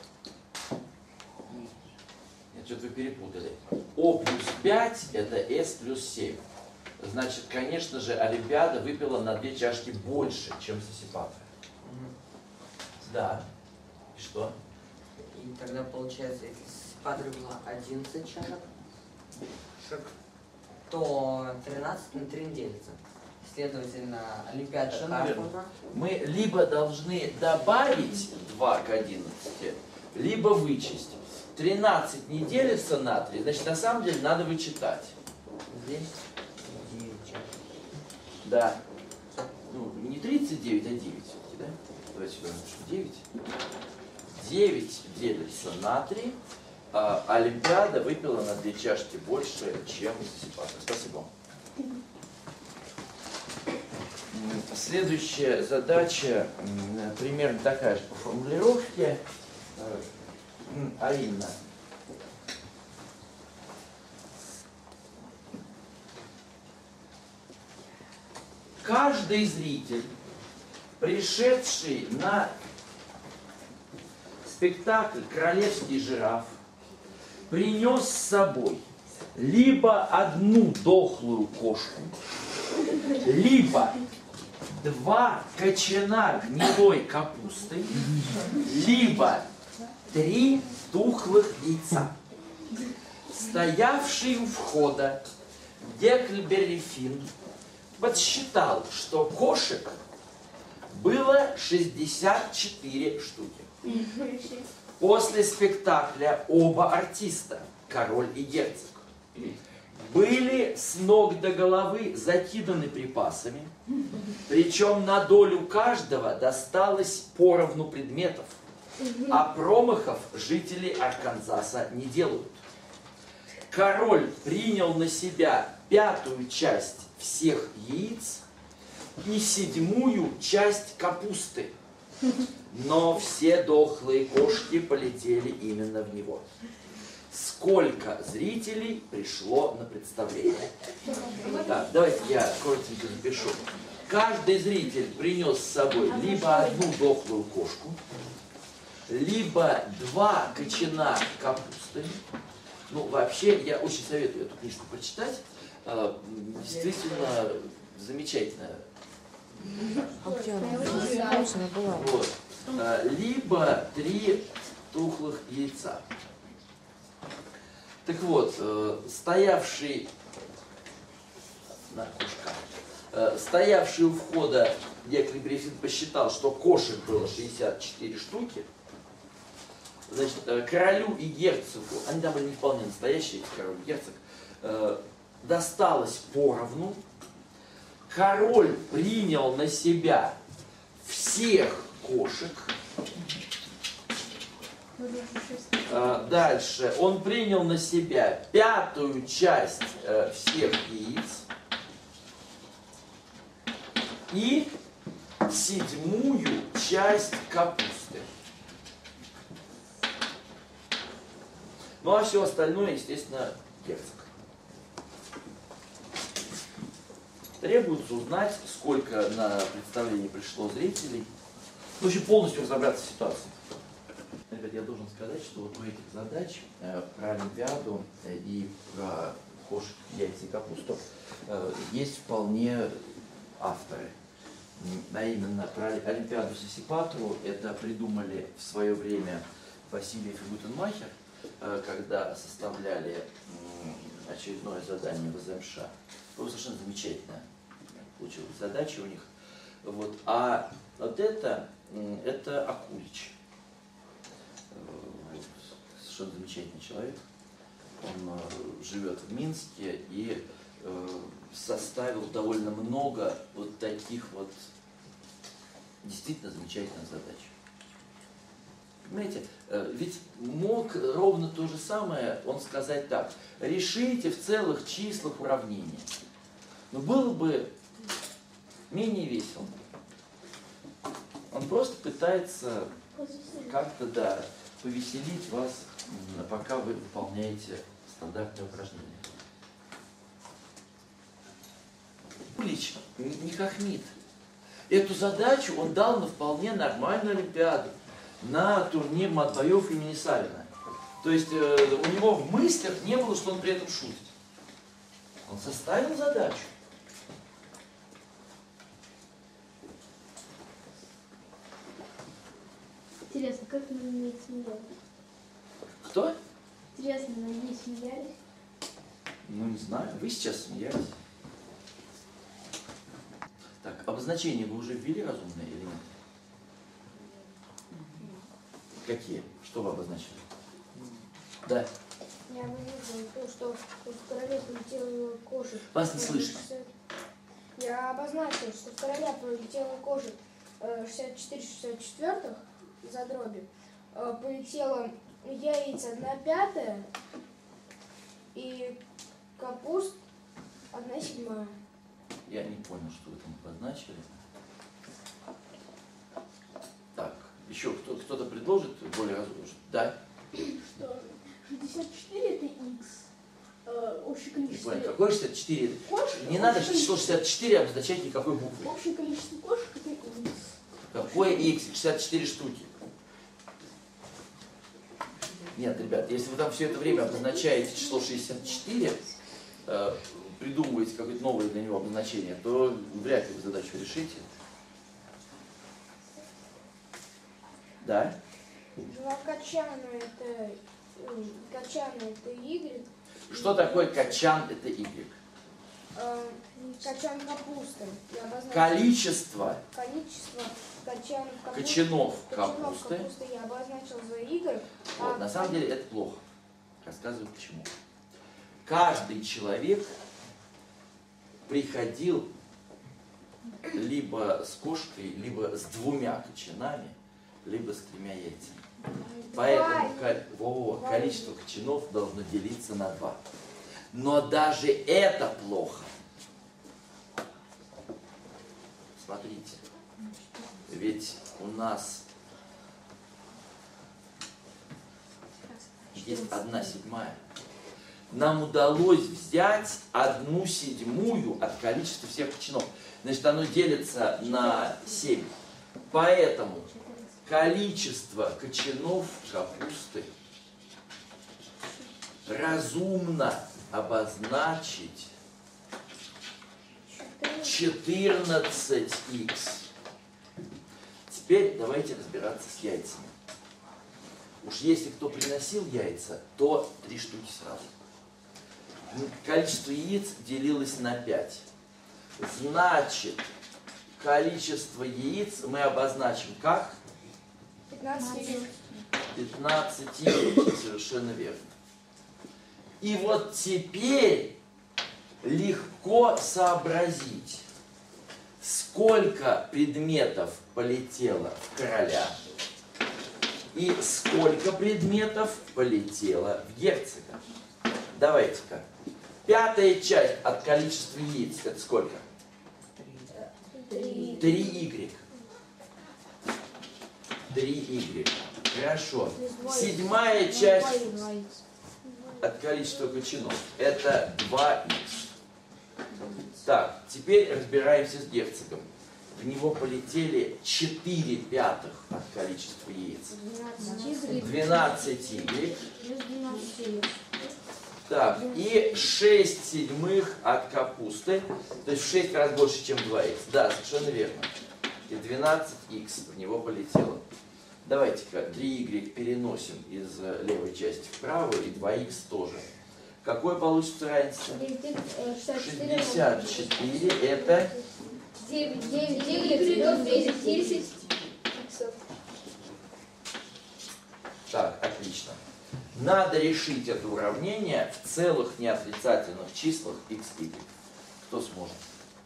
Нет, что-то вы перепутали. О плюс пять это S плюс семь. Значит, конечно же, Олимпиада выпила на две чашки больше, чем Сосипатра. Мгм. Да. И что? И тогда получается, если Сосипатра было одиннадцать чашек, то тринадцать на три не делится. следовательно, Олимпиада Совершенно верно. Карпова. Мы либо должны добавить два к одиннадцати, либо вычесть. тринадцать не делится на три, значит, на самом деле надо вычитать. Здесь девять чашек. Да. Ну, не тридцать девять, а девять все-таки, да? Давайте сюда напишем девять. девять делится на три, а Олимпиада выпила на две чашки больше, чем Засипатор. Спасибо. М, Следующая задача м, примерно такая же по формулировке, э, м, а именно каждый зритель, пришедший на спектакль «Королевский жираф», принес с собой либо одну дохлую кошку, либо два кочана гнилой капусты, либо три тухлых яйца. Стоявший у входа Гекльберри Финн подсчитал, что кошек было шестьдесят четыре штуки. После спектакля оба артиста, король и герцог, были с ног до головы закиданы припасами, причем на долю каждого досталось поровну предметов, а промахов жители Арканзаса не делают. Король принял на себя пятую часть всех яиц и седьмую часть капусты, но все дохлые кошки полетели именно в него. Сколько зрителей пришло на представление? Так, давайте я коротенько запишу. Каждый зритель принес с собой либо одну дохлую кошку, либо два кочана капусты. Ну, вообще, я очень советую эту книжку прочитать. А, Действительно замечательная. Вот. А, Либо три тухлых яйца. Так вот, э, стоявший, на, кошка, э, стоявший у входа Гекльберри Финн посчитал, что кошек было шестьдесят четыре штуки. Значит, э, королю и герцогу, они там были не вполне настоящие, эти король и герцог, э, досталось поровну. Король принял на себя всех кошек. Э, Дальше. Он принял на себя пятую часть э, всех яиц и седьмую часть капусты. Ну а все остальное, естественно, герцог. Требуется узнать, сколько на представление пришло зрителей. В общем, полностью разобраться в ситуации. Ребят, я должен сказать, что вот у этих задач э, про Олимпиаду э, и про кошек, яйца и капусту э, есть вполне авторы. М, А именно про Олимпиаду Засипатору это придумали в свое время Васильев и Гутенмахер, э, когда составляли м, очередное задание в ЗМШ. Было совершенно замечательно. Получилась задача у них. Вот. А вот это, м, это Акулич. Э, Совершенно замечательный человек. Он э, живет в Минске и э, составил довольно много вот таких вот действительно замечательных задач. Понимаете, э, ведь мог ровно то же самое он сказать так: решите в целых числах уравнение. Но было бы менее весело. Он просто пытается как-то, да, повеселить вас, м, пока вы выполняете стандартные упражнения. Акулич не хохмит. Эту задачу он дал на вполне нормальную Олимпиаду, на турнир матбоев имени Савина. То есть э, у него в мыслях не было, что он при этом шутит. Он составил задачу. Интересно, как мы над ней смеялись? Кто? Интересно, над ней смеялись? Ну, не знаю. Вы сейчас смеялись. Обозначения вы уже ввели разумные или нет? Какие? Что вы обозначили? Да. Я обозначил то, что в короле полетела кошек. Вас не слышно. Я обозначил, что в короле полетела кошек шестьдесят четыре шестьдесят четыре за дроби. Полетело яиц одна пятая и капуст одна седьмая. Я не понял, что вы там обозначили. Так, еще кто, кто-то предложит более разумно? Да? Что шестьдесят четыре это x. Э, общее Не количество. понял, какое шестьдесят четыре? Кошек, Не надо общее число шестьдесят четыре обозначать никакой буквы. Общее количество кошек это x. Какое x? шестьдесят четыре штуки. Нет, ребят, если вы там все это время обозначаете число шестьдесят четыре, э, придумываете какое-то новое для него обозначение, то вряд ли вы задачу решите. Да? Ну, а качана это, э, качана это y. Что такое качан? Это y. Э, качан капусты. Я обозначил Количество количество качан капусты. кочанов Качанов капусты. капусты я обозначил за y. Вот, а на самом деле это плохо. Рассказываю почему. Каждый человек приходил либо с кошкой, либо с двумя кочанами, либо с тремя яйцами. Поэтому ко- во, количество кочанов должно делиться на два. Но даже это плохо. Смотрите, ведь у нас есть одна седьмая. Нам удалось взять одну седьмую от количества всех кочанов. Значит, оно делится на семь. Поэтому количество кочанов капусты разумно обозначить четырнадцать икс. Теперь давайте разбираться с яйцами. Уж если кто приносил яйца, то три штуки сразу. Количество яиц делилось на пять. Значит, количество яиц мы обозначим как? пятнадцать y. пятнадцать яиц, совершенно верно. И вот теперь легко сообразить, сколько предметов полетело в короля и сколько предметов полетело в герцога. Давайте-ка. Пятая часть от количества яиц это сколько? Три. три игрек. три игрек. Хорошо. Седьмая часть от количества кочанов это два икс. Так, теперь разбираемся с герцогом. В него полетели четыре пятых от количества яиц. двенадцать игрек. Так, и шесть седьмых от капусты. То есть в шесть раз больше, чем два икс. Да, совершенно верно. И двенадцать икс в него полетело. Давайте-ка три игрек переносим из левой части в правую, и два икс тоже. Какое получится равенство? шестьдесят четыре это девять, девять, девять, десять. так, отлично. Надо решить это уравнение в целых неотрицательных числах x, y. Кто сможет?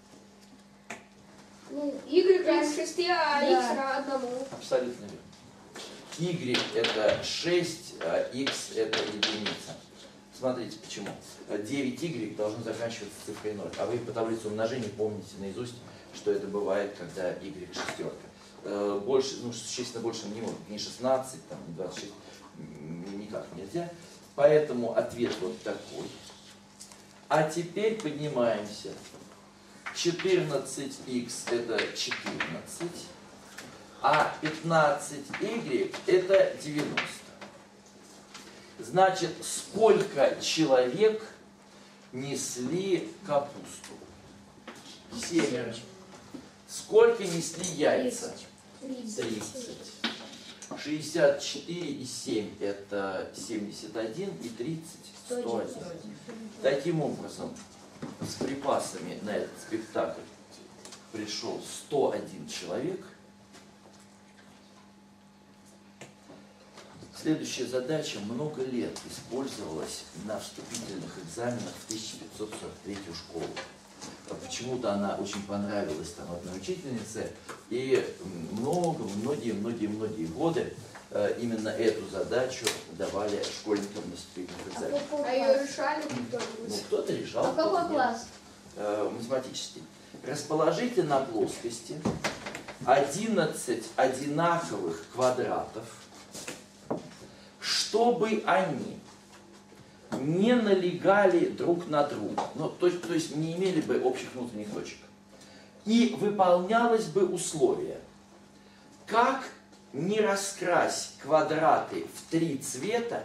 Ну, y равен шести, а Да. x равен одному. Абсолютно верно. Y это шесть, а x это единица. Смотрите, почему. девять y должно заканчиваться цифрой ноль. А вы по таблице умножения помните наизусть, что это бывает, когда y шестерка. Больше, ну, существенно больше не может. Не шестнадцать, там, не двадцать шесть. Никак нельзя. Поэтому ответ вот такой. А теперь поднимаемся. четырнадцать икс это четырнадцать, а пятнадцать игрек это девяносто. Значит, сколько человек несли капусту? Семеро. Сколько несли яйца? тридцать. шестьдесят четыре и семь это семьдесят один и тридцать сто один. Таким образом, с припасами на этот спектакль пришел сто один человек. Следующая задача много лет использовалась на вступительных экзаменах в тысяча пятьсот сорок третью школу. Почему-то она очень понравилась там одной учительнице, и много, многие-многие-многие годы э, именно эту задачу давали школьникам на вступительных экзаменах. А ее решали Ну, кто-нибудь? кто-то решал, А кто-то какой нет. класс? Э, математический. Расположите на плоскости одиннадцать одинаковых квадратов, чтобы они не налегали друг на друга, ну, то, есть, то есть не имели бы общих внутренних точек. И выполнялось бы условие, как не раскрась квадраты в три цвета,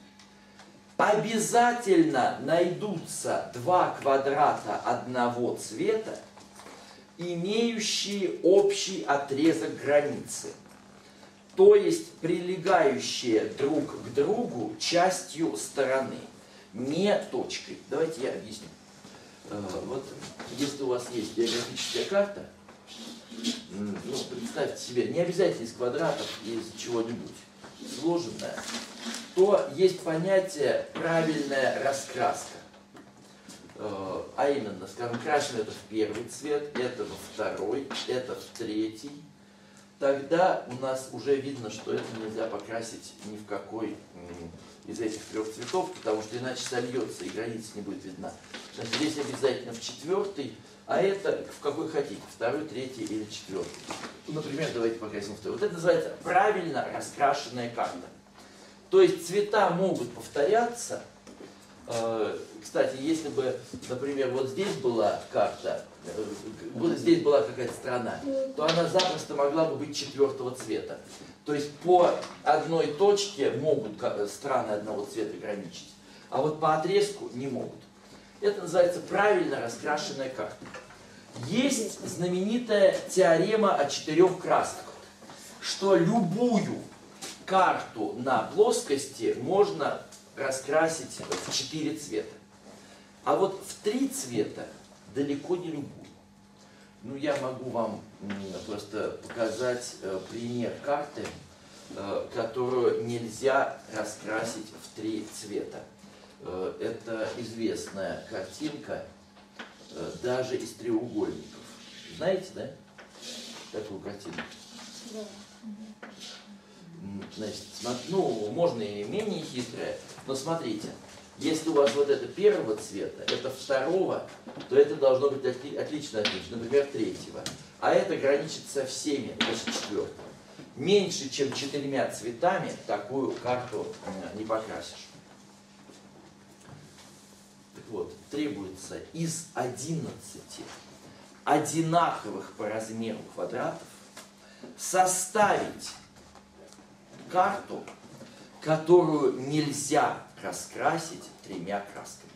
обязательно найдутся два квадрата одного цвета, имеющие общий отрезок границы, то есть прилегающие друг к другу частью стороны, не точкой. Давайте я объясню. Вот если у вас есть географическая карта, ну, представьте себе, не обязательно из квадратов, из чего-нибудь сложенная, то есть понятие правильная раскраска. А именно, скажем, красим это в первый цвет, это во второй, это в третий. Тогда у нас уже видно, что это нельзя покрасить ни в какой из этих трех цветов, потому что иначе сольется и граница не будет видна. Значит, здесь обязательно в четвертый, а это в какой хотите, второй, третий или четвертый. Ну, например, давайте покрасим второй. Вот это называется правильно раскрашенная карта. То есть цвета могут повторяться. Кстати, если бы, например, вот здесь была карта, вот здесь была какая-то страна, то она запросто могла бы быть четвертого цвета. То есть по одной точке могут страны одного цвета граничить, а вот по отрезку не могут. Это называется правильно раскрашенная карта. Есть знаменитая теорема о четырех красках, что любую карту на плоскости можно раскрасить в четыре цвета. А вот в три цвета далеко не любую. Ну, я могу вам просто показать э, пример карты, э, которую нельзя раскрасить в три цвета. Э, это известная картинка э, даже из треугольников. Знаете, да? Такую картинку? Да. Значит, ну, можно и менее хитрое, но смотрите, если у вас вот это первого цвета, это второго, то это должно быть отли отлично отлично, например, третьего. А это граничит со всеми, значит, четвертого. Меньше, чем четырьмя цветами такую карту не покрасишь. Так вот, требуется из одиннадцати одинаковых по размеру квадратов составить карту, которую нельзя раскрасить тремя красками.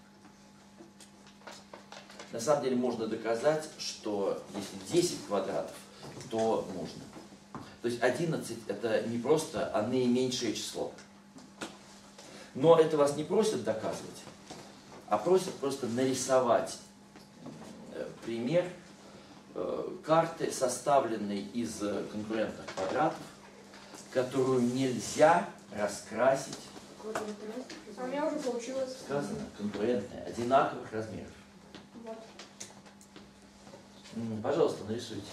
На самом деле можно доказать, что если десять квадратов, то можно. То есть одиннадцать это не просто, а наименьшее число. Но это вас не просят доказывать, а просят просто нарисовать пример карты, составленной из конкурентных квадратов, которую нельзя раскрасить. А у меня уже получилось. Сказано, конкурентная, одинаковых размеров. Вот. М, Пожалуйста, нарисуйте.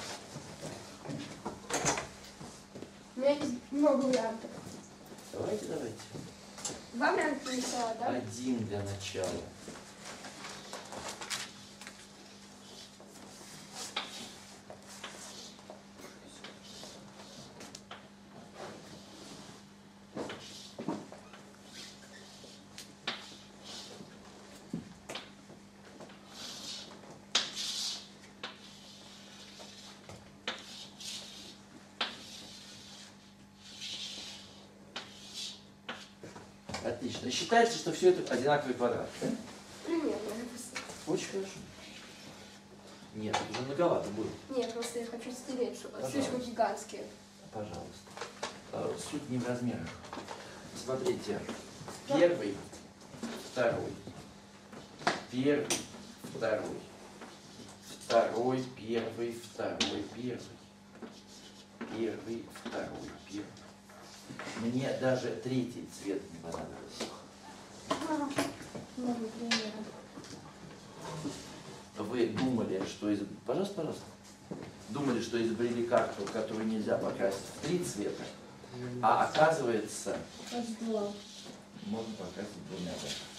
У меня есть много вариантов. Давайте, давайте. Два варианта нарисовала, да? Один для начала. Отлично. Считается, что все это одинаковый квадрат. Да? Примерно. Очень хорошо. Нет, уже многовато будет. Нет, просто я хочу стереть, чтобы Пожалуйста. слишком гигантские. Пожалуйста. А, Суть не в размерах. Смотрите. Первый, второй. Первый, второй. второй, первый, второй, первый. Первый, второй, первый. Мне даже третий цвет не понадобился. Много примеров. Вы думали, что из... Пожалуйста, пожалуйста. Думали, что изобрели карту, которую нельзя покрасить в три цвета, а оказывается, Аж два. можно покрасить двумя.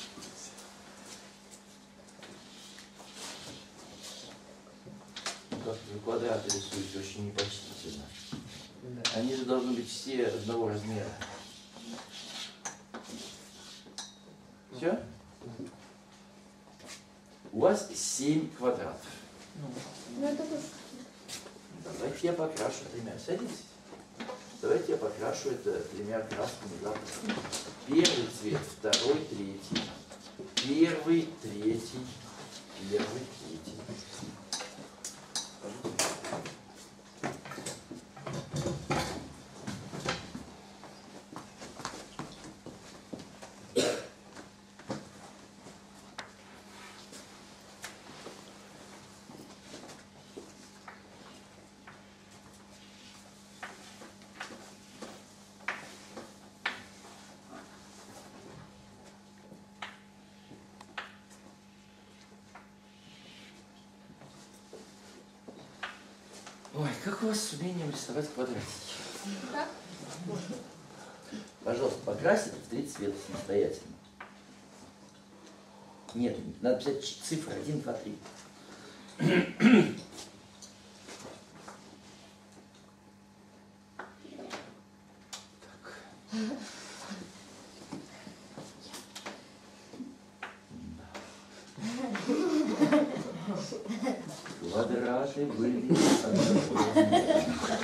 Как вы квадраты рисуете очень непочтительно. Они же должны быть все одного размера. Все? У вас семь квадратов. Ну это тоже. Давайте я покрашу тремя. Садитесь. Давайте я покрашу это тремя красками завтра. Первый цвет, второй, третий. Первый, третий, первый, третий. Ой, как у вас с умением рисовать квадратики? Как? Пожалуйста, покрасьте в три цвета самостоятельно. Нет, надо писать цифры один, два, три. Квадраты были однообразные.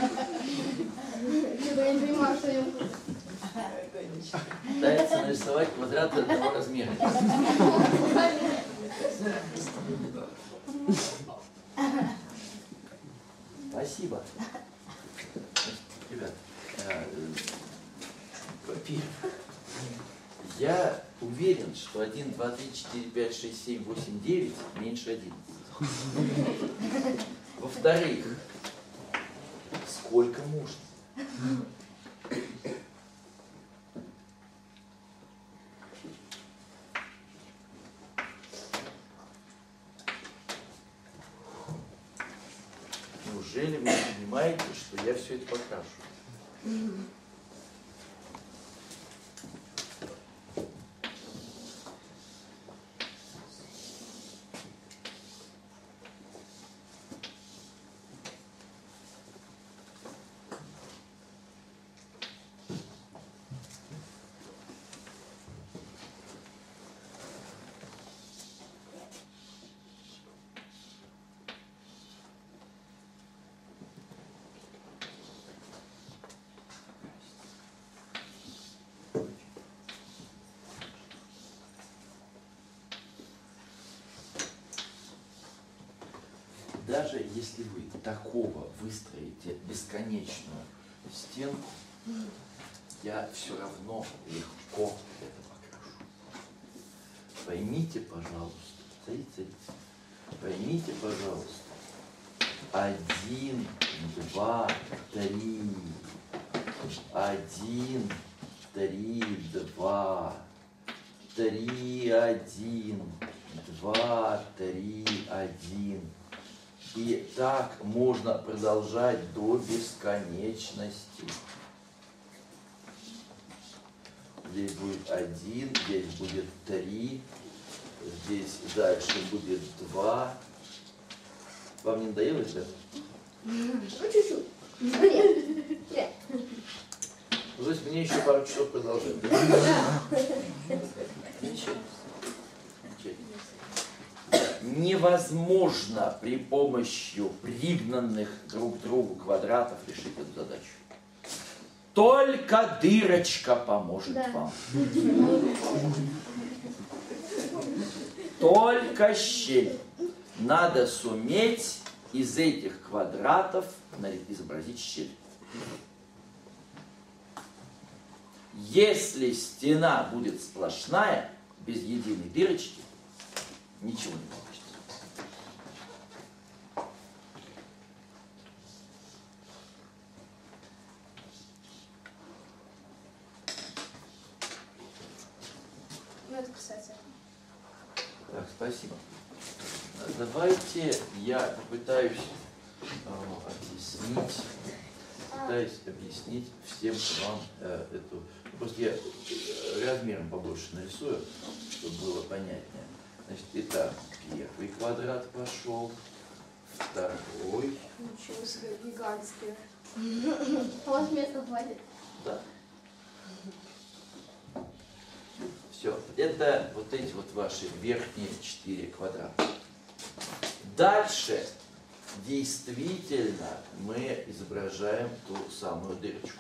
Типа я не понимаю, что я... Пытается нарисовать квадраты одного размера. Спасибо. Ребят, во-первых, я уверен, что один, два, три, четыре, пять, шесть, семь, восемь, девять меньше одиннадцати. Во-вторых, сколько можно? Неужели вы не понимаете, что я все это покрашу? Даже если вы такого выстроите бесконечную стенку, я все равно легко это покрашу. Поймите, пожалуйста, садитесь, садитесь. Поймите, пожалуйста, один, два, три, один, три, два, три, один, два, три, один. И так можно продолжать до бесконечности. Здесь будет один, здесь будет три, здесь дальше будет два. Вам не надоело, ребята? Ну, чуть-чуть. Нет. Нет. Ну, то есть мне еще пару часов продолжать. Ничего. Невозможно при помощи пригнанных друг к другу квадратов решить эту задачу. Только дырочка поможет Да. вам. Только щель. Надо суметь из этих квадратов изобразить щель. Если стена будет сплошная, без единой дырочки, ничего не получится. спасибо. Давайте я попытаюсь э, объяснить, пытаюсь объяснить всем вам э, эту. Просто я размером побольше нарисую, чтобы было понятнее. Значит, итак, первый квадрат пошел, второй. Ничего себе, гигантские. У вас места хватит. Да. Все, это вот эти вот ваши верхние четыре квадрата. Дальше действительно мы изображаем ту самую дырочку.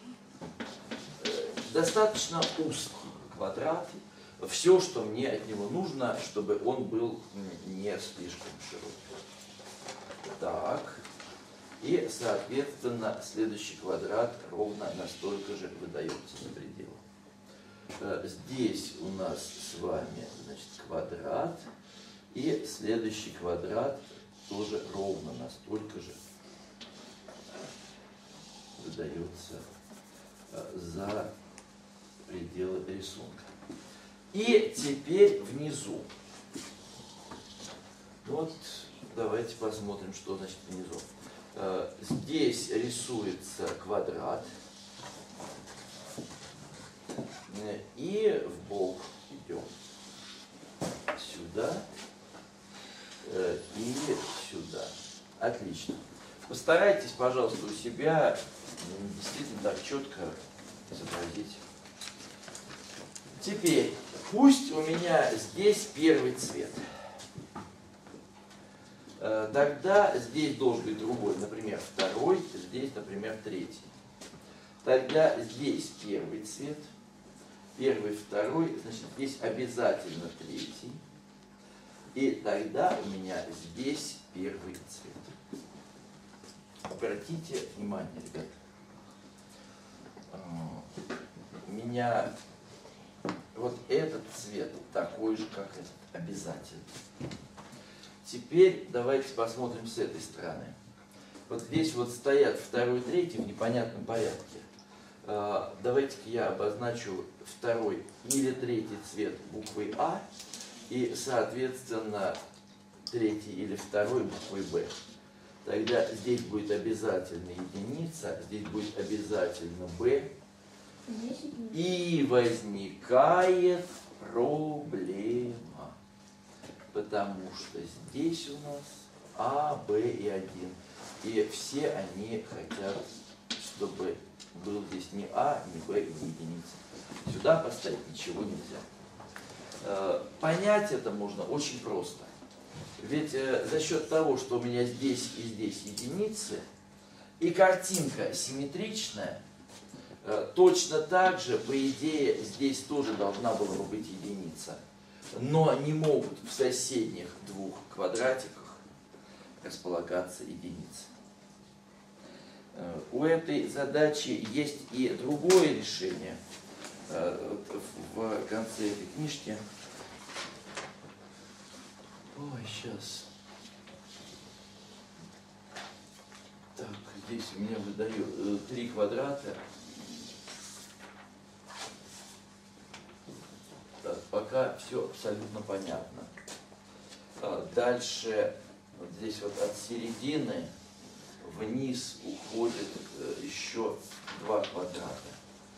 Достаточно узкий квадрат. Все, что мне от него нужно, чтобы он был не слишком широкий. Так. И, соответственно, следующий квадрат ровно настолько же выдается за пределы. Здесь у нас с вами, значит, квадрат. И следующий квадрат тоже ровно настолько же выдается за пределы рисунка. И теперь внизу. Вот давайте посмотрим, что значит внизу. Здесь рисуется квадрат. И в бок идем сюда и сюда. Отлично. Постарайтесь, пожалуйста, у себя действительно так четко изобразить. Теперь, пусть у меня здесь первый цвет. Тогда здесь должен быть другой, например, второй, здесь, например, третий. Тогда здесь первый цвет, первый, второй, значит, здесь обязательно третий. И тогда у меня здесь первый цвет. Обратите внимание, ребята. У меня вот этот цвет такой же, как этот, обязательно. Теперь давайте посмотрим с этой стороны. Вот здесь вот стоят второй и третий в непонятном порядке. Давайте-ка я обозначу второй или третий цвет буквой А и, соответственно, третий или второй буквой Б. Тогда здесь будет обязательно единица, здесь будет обязательно Б. И возникает проблема. Потому что здесь у нас А, Б и один. И все они хотят, чтобы был здесь ни А, ни Б, ни единица. Сюда поставить ничего нельзя. Понять это можно очень просто. Ведь за счет того, что у меня здесь и здесь единицы, и картинка симметричная, точно так же, по идее, здесь тоже должна была бы быть единица. Но не могут в соседних двух квадратиках располагаться единицы. У этой задачи есть и другое решение. В конце этой книжки. Ой, сейчас. Так, здесь у меня выдаю три квадрата. Так, пока все абсолютно понятно. Дальше, вот здесь вот от середины вниз уходит еще два квадрата.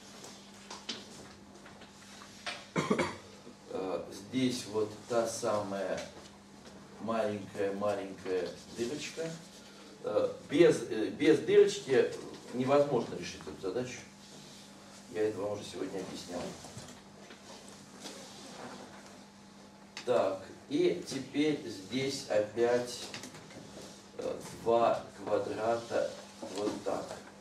Здесь вот та самая маленькая-маленькая дырочка. Без, без дырочки невозможно решить эту задачу. Я это вам уже сегодня объяснял. Так, и теперь здесь опять два квадрата вот так.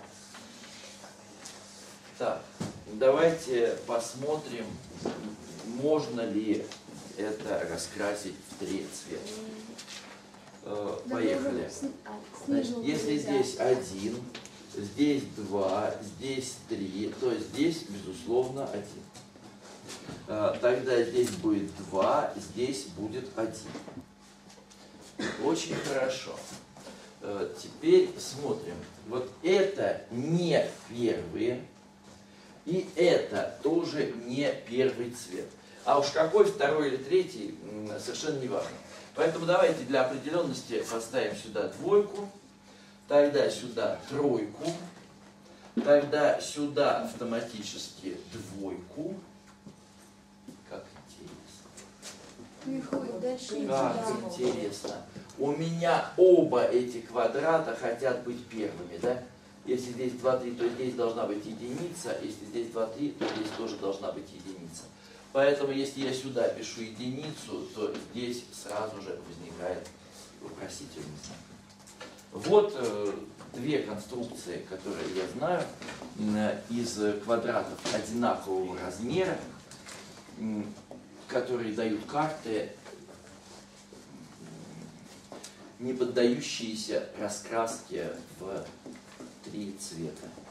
Так, давайте посмотрим, можно ли это раскрасить в три цвета. Э, поехали. Значит, если здесь один, здесь два, здесь три, то здесь, безусловно, один. Э, тогда здесь будет два, здесь будет один. Очень хорошо. Э, теперь смотрим. Вот это не первые, и это тоже не первый цвет. А уж какой второй или третий, совершенно не важно. Поэтому давайте для определенности поставим сюда двойку, тогда сюда тройку, тогда сюда автоматически двойку. Как интересно. Вверху и дальше. Как интересно. У меня оба эти квадрата хотят быть первыми, да? Если здесь два, три, то здесь должна быть единица. Если здесь два, три, то здесь тоже должна быть единица. Поэтому, если я сюда пишу единицу, то здесь сразу же возникает вопросительный знак. Вот э, две конструкции, которые я знаю, э, из квадратов одинакового размера, э, которые дают карты, не поддающиеся раскраске в три цвета.